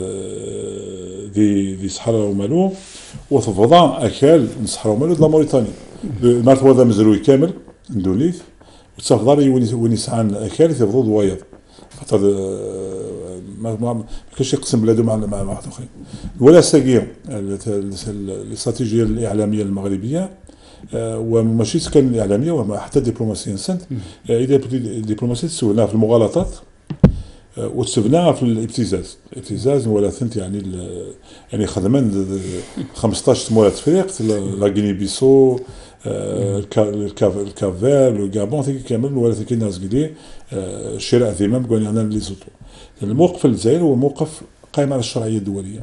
B: دي دي صحراء ومالو وتفضع اكال الصحراء ومالو د موريتانيا المرتبه هذا مزروي كامل اندونيث وتصفضار يوني سعان اكال تفضل ضوايض خاطر ما ما كاينش يقسم بلادو مع مع واحد اخرين ولا ساقيه الاستراتيجيه الاعلاميه المغربيه وماشي كان الاعلاميه وما حتى الدبلوماسيه سنت اذا الدبلوماسيه تسولنا في المغالطات وتسولنا في الابتزاز الابتزاز ولا ثنت يعني يعني خدمان خمسطاش مولات فريق لا غيني بيسو الكاف الكافير الغابون كامل ولا كاين ناس قلي شراء ذمم قال انا لي زوتو الموقف الجزائري هو موقف قائم على الشرعيه الدوليه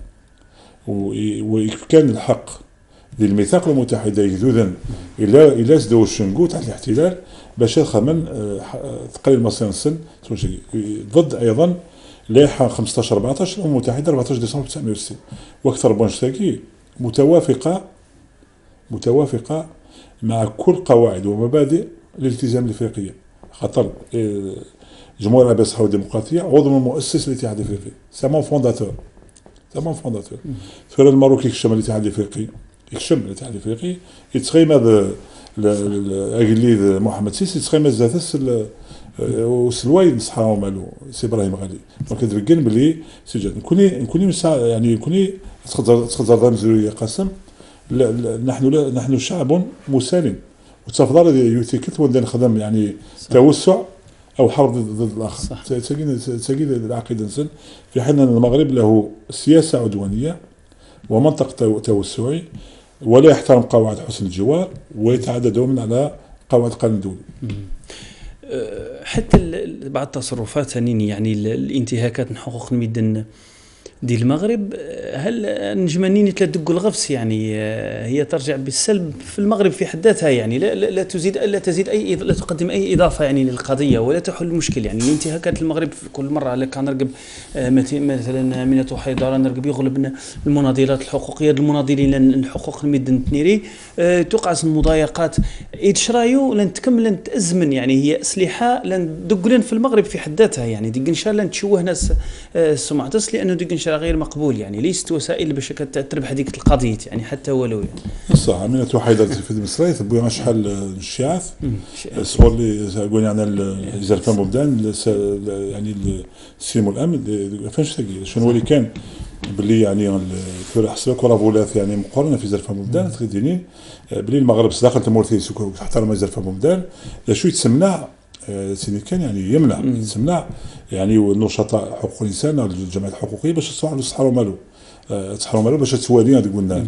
B: وكان الحق ديال الميثاق المتحده يذوذن الى الى سدوا الشنقو تحت الاحتلال باش خمن تقليل مصير السن ضد ايضا لائحه خمسطاش أربعطاش الامم المتحده أربعطاش ديسمبر ألف وتسعمائة وستين واكثر بونشتاكي متوافقه متوافقه مع كل قواعد ومبادئ الالتزام الافريقيه خاطر جمهوريه العربيه الصحراويه الديمقراطيه عضو مؤسس للاتحاد الافريقي سامون فونداتور سامون فونداتور في الماروكي يكشم الاتحاد الافريقي يكشم الاتحاد الافريقي يتخيم هذا الاجليد محمد سيسي يتخيم زاتس وسلواي نصحاو مالو سي ابراهيم غالي دونك كتبين بلي سجل نكوني نكوني يعني نكوني تقدر تقدر مزوريه قسم نحن لا نحن شعب مسالم وتفضل يوثيكت ودنا نخدم يعني صح. توسع او حرب ضد الاخر تلاقينا تلاقينا العقيده نسل في حين ان المغرب له سياسه عدوانيه ومنطق توسعي ولا يحترم قواعد حسن الجوار ويتعدى دوما على قواعد القانون الدولي.
A: حتى بعض التصرفات يعني الانتهاكات من حقوق المدن ديال المغرب هل نجمانين تدق الغفص يعني هي ترجع بالسلب في المغرب في حد ذاتها يعني لا, لا, لا تزيد لا تزيد اي لا تقدم اي اضافه يعني للقضيه ولا تحل المشكل يعني الانتهاكات المغرب في كل مره على كان نرقب مثلا من حيدر نرقب يغلبنا المناضلات الحقوقيه المناضلين الحقوق المدن التنيري تقعس المضايقات يتشرايو لن تكمل لن تازمن يعني هي اسلحه لن دق في المغرب في حد ذاتها يعني دق ان شاء الله تشوه ناس سمعه لانه دق ان شاء غير مقبول يعني ليست وسائل باش تربح هذيك القضيه يعني حتى ولو يعني
B: صح من توحيد في مصري تبوي شحال الشعاث صور لي قولي انا الزرفان بومدان يعني السلم والامن فاش تلقي شنو اللي كان باللي يعني حسب كره فولاث يعني مقارنه في زرفان بومدان تخديني باللي المغرب صداقه المورثي تحترم زرفان بومدان شو يتسمى سيدي كان يعني يمنع يتسمع يعني النشطاء حقوق الانسان الجمعيات الحقوقيه باش تصحوا الصحراء مالو تصحروا مالو باش توالينا قلنا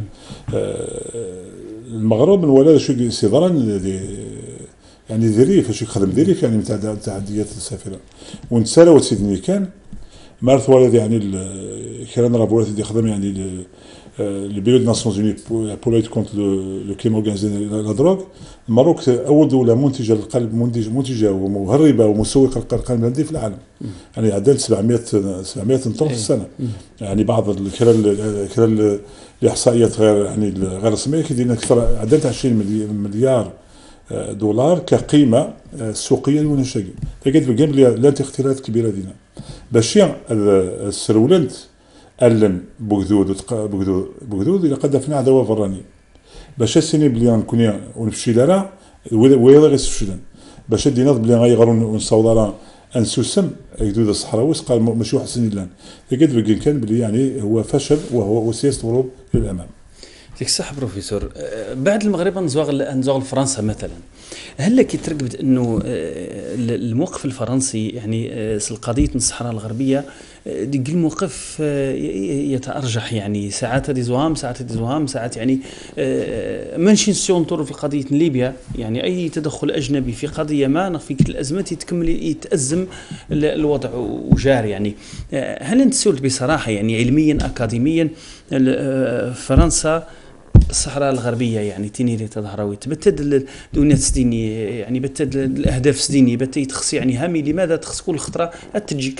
B: المغرب من ولا شو استدران يعني ذري فاش يخدم ذري يعني نتاع تعديات السافره ونتسالوا سيدني كان مارث ولد يعني كان راه بولات يخدم يعني le bureau des Nations Unies pour, pour la lutte contre le, le crime organisé la drogue الماروك اول دوله منتجه للقلب منتج منتجه ومهربه ومسوقه للقلب الهندي في العالم يعني عدد سبعمائة سبعمائة طن في السنه يعني بعض الكلام الاحصائيات غير يعني غير رسميه كيدينا اكثر عدد عشرين مليار دولار كقيمه سوقيه للمنشئين لقيت بالجنب لا اختيارات كبيره دينا باش السرولنت ألن بوغدود بوغدود بوغدود إلى قد فينا عدوى فراني باش السنين بلي نكوني ونمشي لها ويلا غير سفشلن باش دينا بلي غيغرون ونصوض انسوسم يدود الصحراوي قال ماشي واحد سنين لان لقيت بلي كان بلي يعني هو فشل وهو سياسه الهروب للامام.
A: ديك الصح بروفيسور بعد المغرب نزواغ نزواغ لفرنسا مثلا هل لك ترقبت انه الموقف الفرنسي يعني قضيه الصحراء الغربيه ديك الموقف يتأرجح يعني ساعات هذه زوام ساعات هذه زوام ساعات يعني مانشي نسيونطور في قضية ليبيا يعني أي تدخل أجنبي في قضية ما في كل الأزمات يتكمل يتأزم الوضع وجار يعني. هل أنت سئلت بصراحة يعني علميا أكاديميا فرنسا الصحراء الغربيه يعني تينيري تظهروي تبتد الدنيا تسديني يعني بتد الاهداف سديني بت يتخص يعني هامي لماذا تخص كل خطره تجيك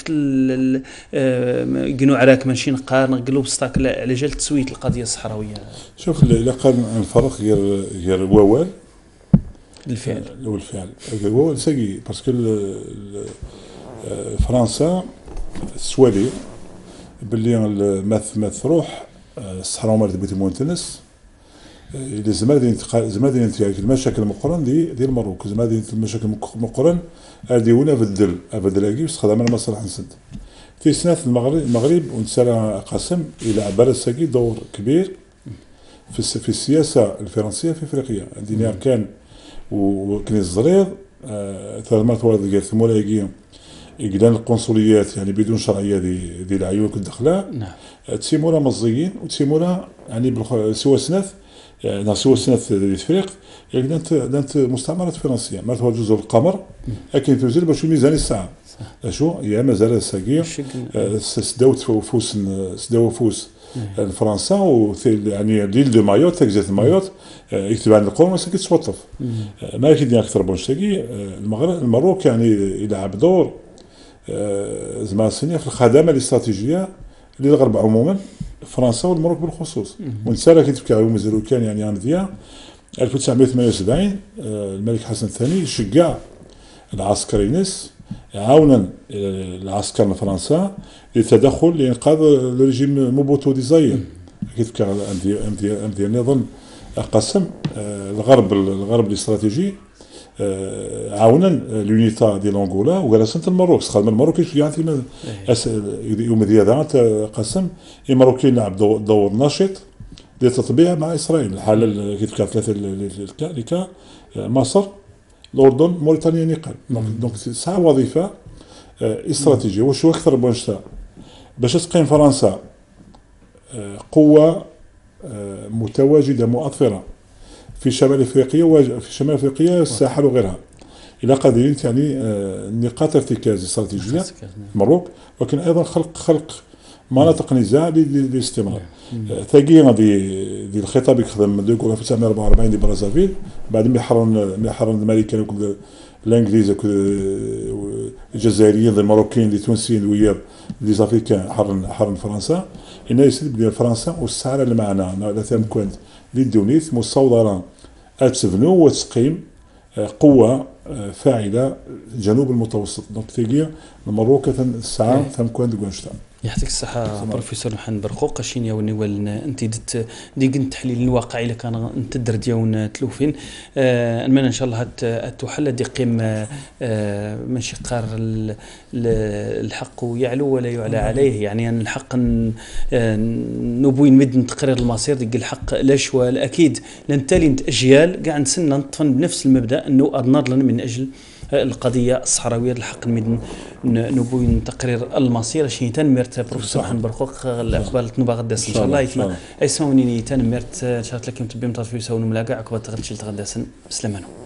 A: قنوع عراك ماشي نقار نقلو بستاك على جال تسويه القضيه الصحراويه.
B: شوف الا قال الفرق غير غير الووال
A: الفعل
B: والفعل الووال ساقي باسكو فرنسا سوالي باللي ما تروح الصحراء ما تبي تمونتنس إذا زمان زمان انت المشاكل مقرن دي ديال المروك زمان انت المشاكل مقرن اديونا بدل ابدلاكي استخدام المصالح نسد في سنه المغرب المغرب ونسال قاسم الى عبارساكي دور كبير في في السياسه الفرنسيه في افريقيا عندنا كان وكان الزرير ثلاث مرات ديال ثمولاكي إقلال القنصليات يعني بدون شرعيه دي ديال العيون كدخلها نعم تسيمونا مزيين وتسيمونا يعني سوا سنه يعني سوا سنه ديال تفريق يعني دانت دانت مستعمرات فرنسيه مرات هو جزر القمر لكن توزيل باش ميزان الساعه شو يا مازال الساقيه سداو فوس سداو فوس فرنسا و يعني ليل دو مايوت تجزيره مايوت يكتب عن القوم ساكي تسوطف ما كيدير اكثر بونشتاكي المغرب المروك يعني يلعب دور زمان سنين في الخدمه الاستراتيجيه للغرب عموما فرنسا والمروك بالخصوص ونسالا كيتفكر مازالو كان يعني انديا ألف وتسعمائة وثمانية وسبعين الملك حسن الثاني شجع العسكريين عاونا العسكر من فرنسا للتدخل لانقاذ الرجيم موبوتو دي زاير كيتفكر عندي نظن قسم الغرب الغرب الاستراتيجي عاونا لونيتا ديال انغولا وجلست المروك خدم المروك يعني يوم ديالات قسم المروكي لعب دور نشط للتطبيع مع اسرائيل الحاله كيتفكر ثلاثه لك مصر الاردن موريتانيا نيقال دونك ساعه وظيفه استراتيجيه واش اكثر بونشتا باش تقيم فرنسا قوه متواجده مؤثره في شمال افريقيا في شمال افريقيا الساحل وغيرها الى قضيه يعني نقاط ارتكاز استراتيجيه المروك ولكن ايضا خلق خلق مناطق نزاع للاستمرار ثقيله دي دي الخطاب يخدم دوك في تسعمائة وأربعة وأربعين دي برازافيل بعد ما يحرر ما يحرر الامريكان الانجليز الجزائريين المروكيين التونسيين ويا لي زافريكان حرر حرر فرنسا هنا يسد بين فرنسا والسعر اللي معنا لا تمكن للدونيث مصودرة أتسفنو وتقيم قوة فاعلة جنوب المتوسط دونك تيجي المروك الساعة تمكن دقونشتا.
A: يعطيك الصحة بروفيسور محمد برقوق شين يا ونوال انت دت ديك التحليل الواقعي اللي كان انت در ديون تلوفين آه ان شاء الله تحل دي قيم آه ماشي قار الحق يعلو ولا يعلى عليه يعني ان الحق نبوي نمد تقرير المصير ديك الحق لاش والاكيد لان تالي اجيال قاع نسنا نطفن بنفس المبدا انه اضنر لنا من اجل القضيه الصحراويه الحق المدن نبوي تقرير المصير شي تنمرت بروفيسور محمد برقوق الاقبال تنبا غداس ان شاء الله يتما ايسوني تنمرت شرط لكم تبي مطفي يساونوا ملاقع عقبه تغدشل تغداسن بسلامه.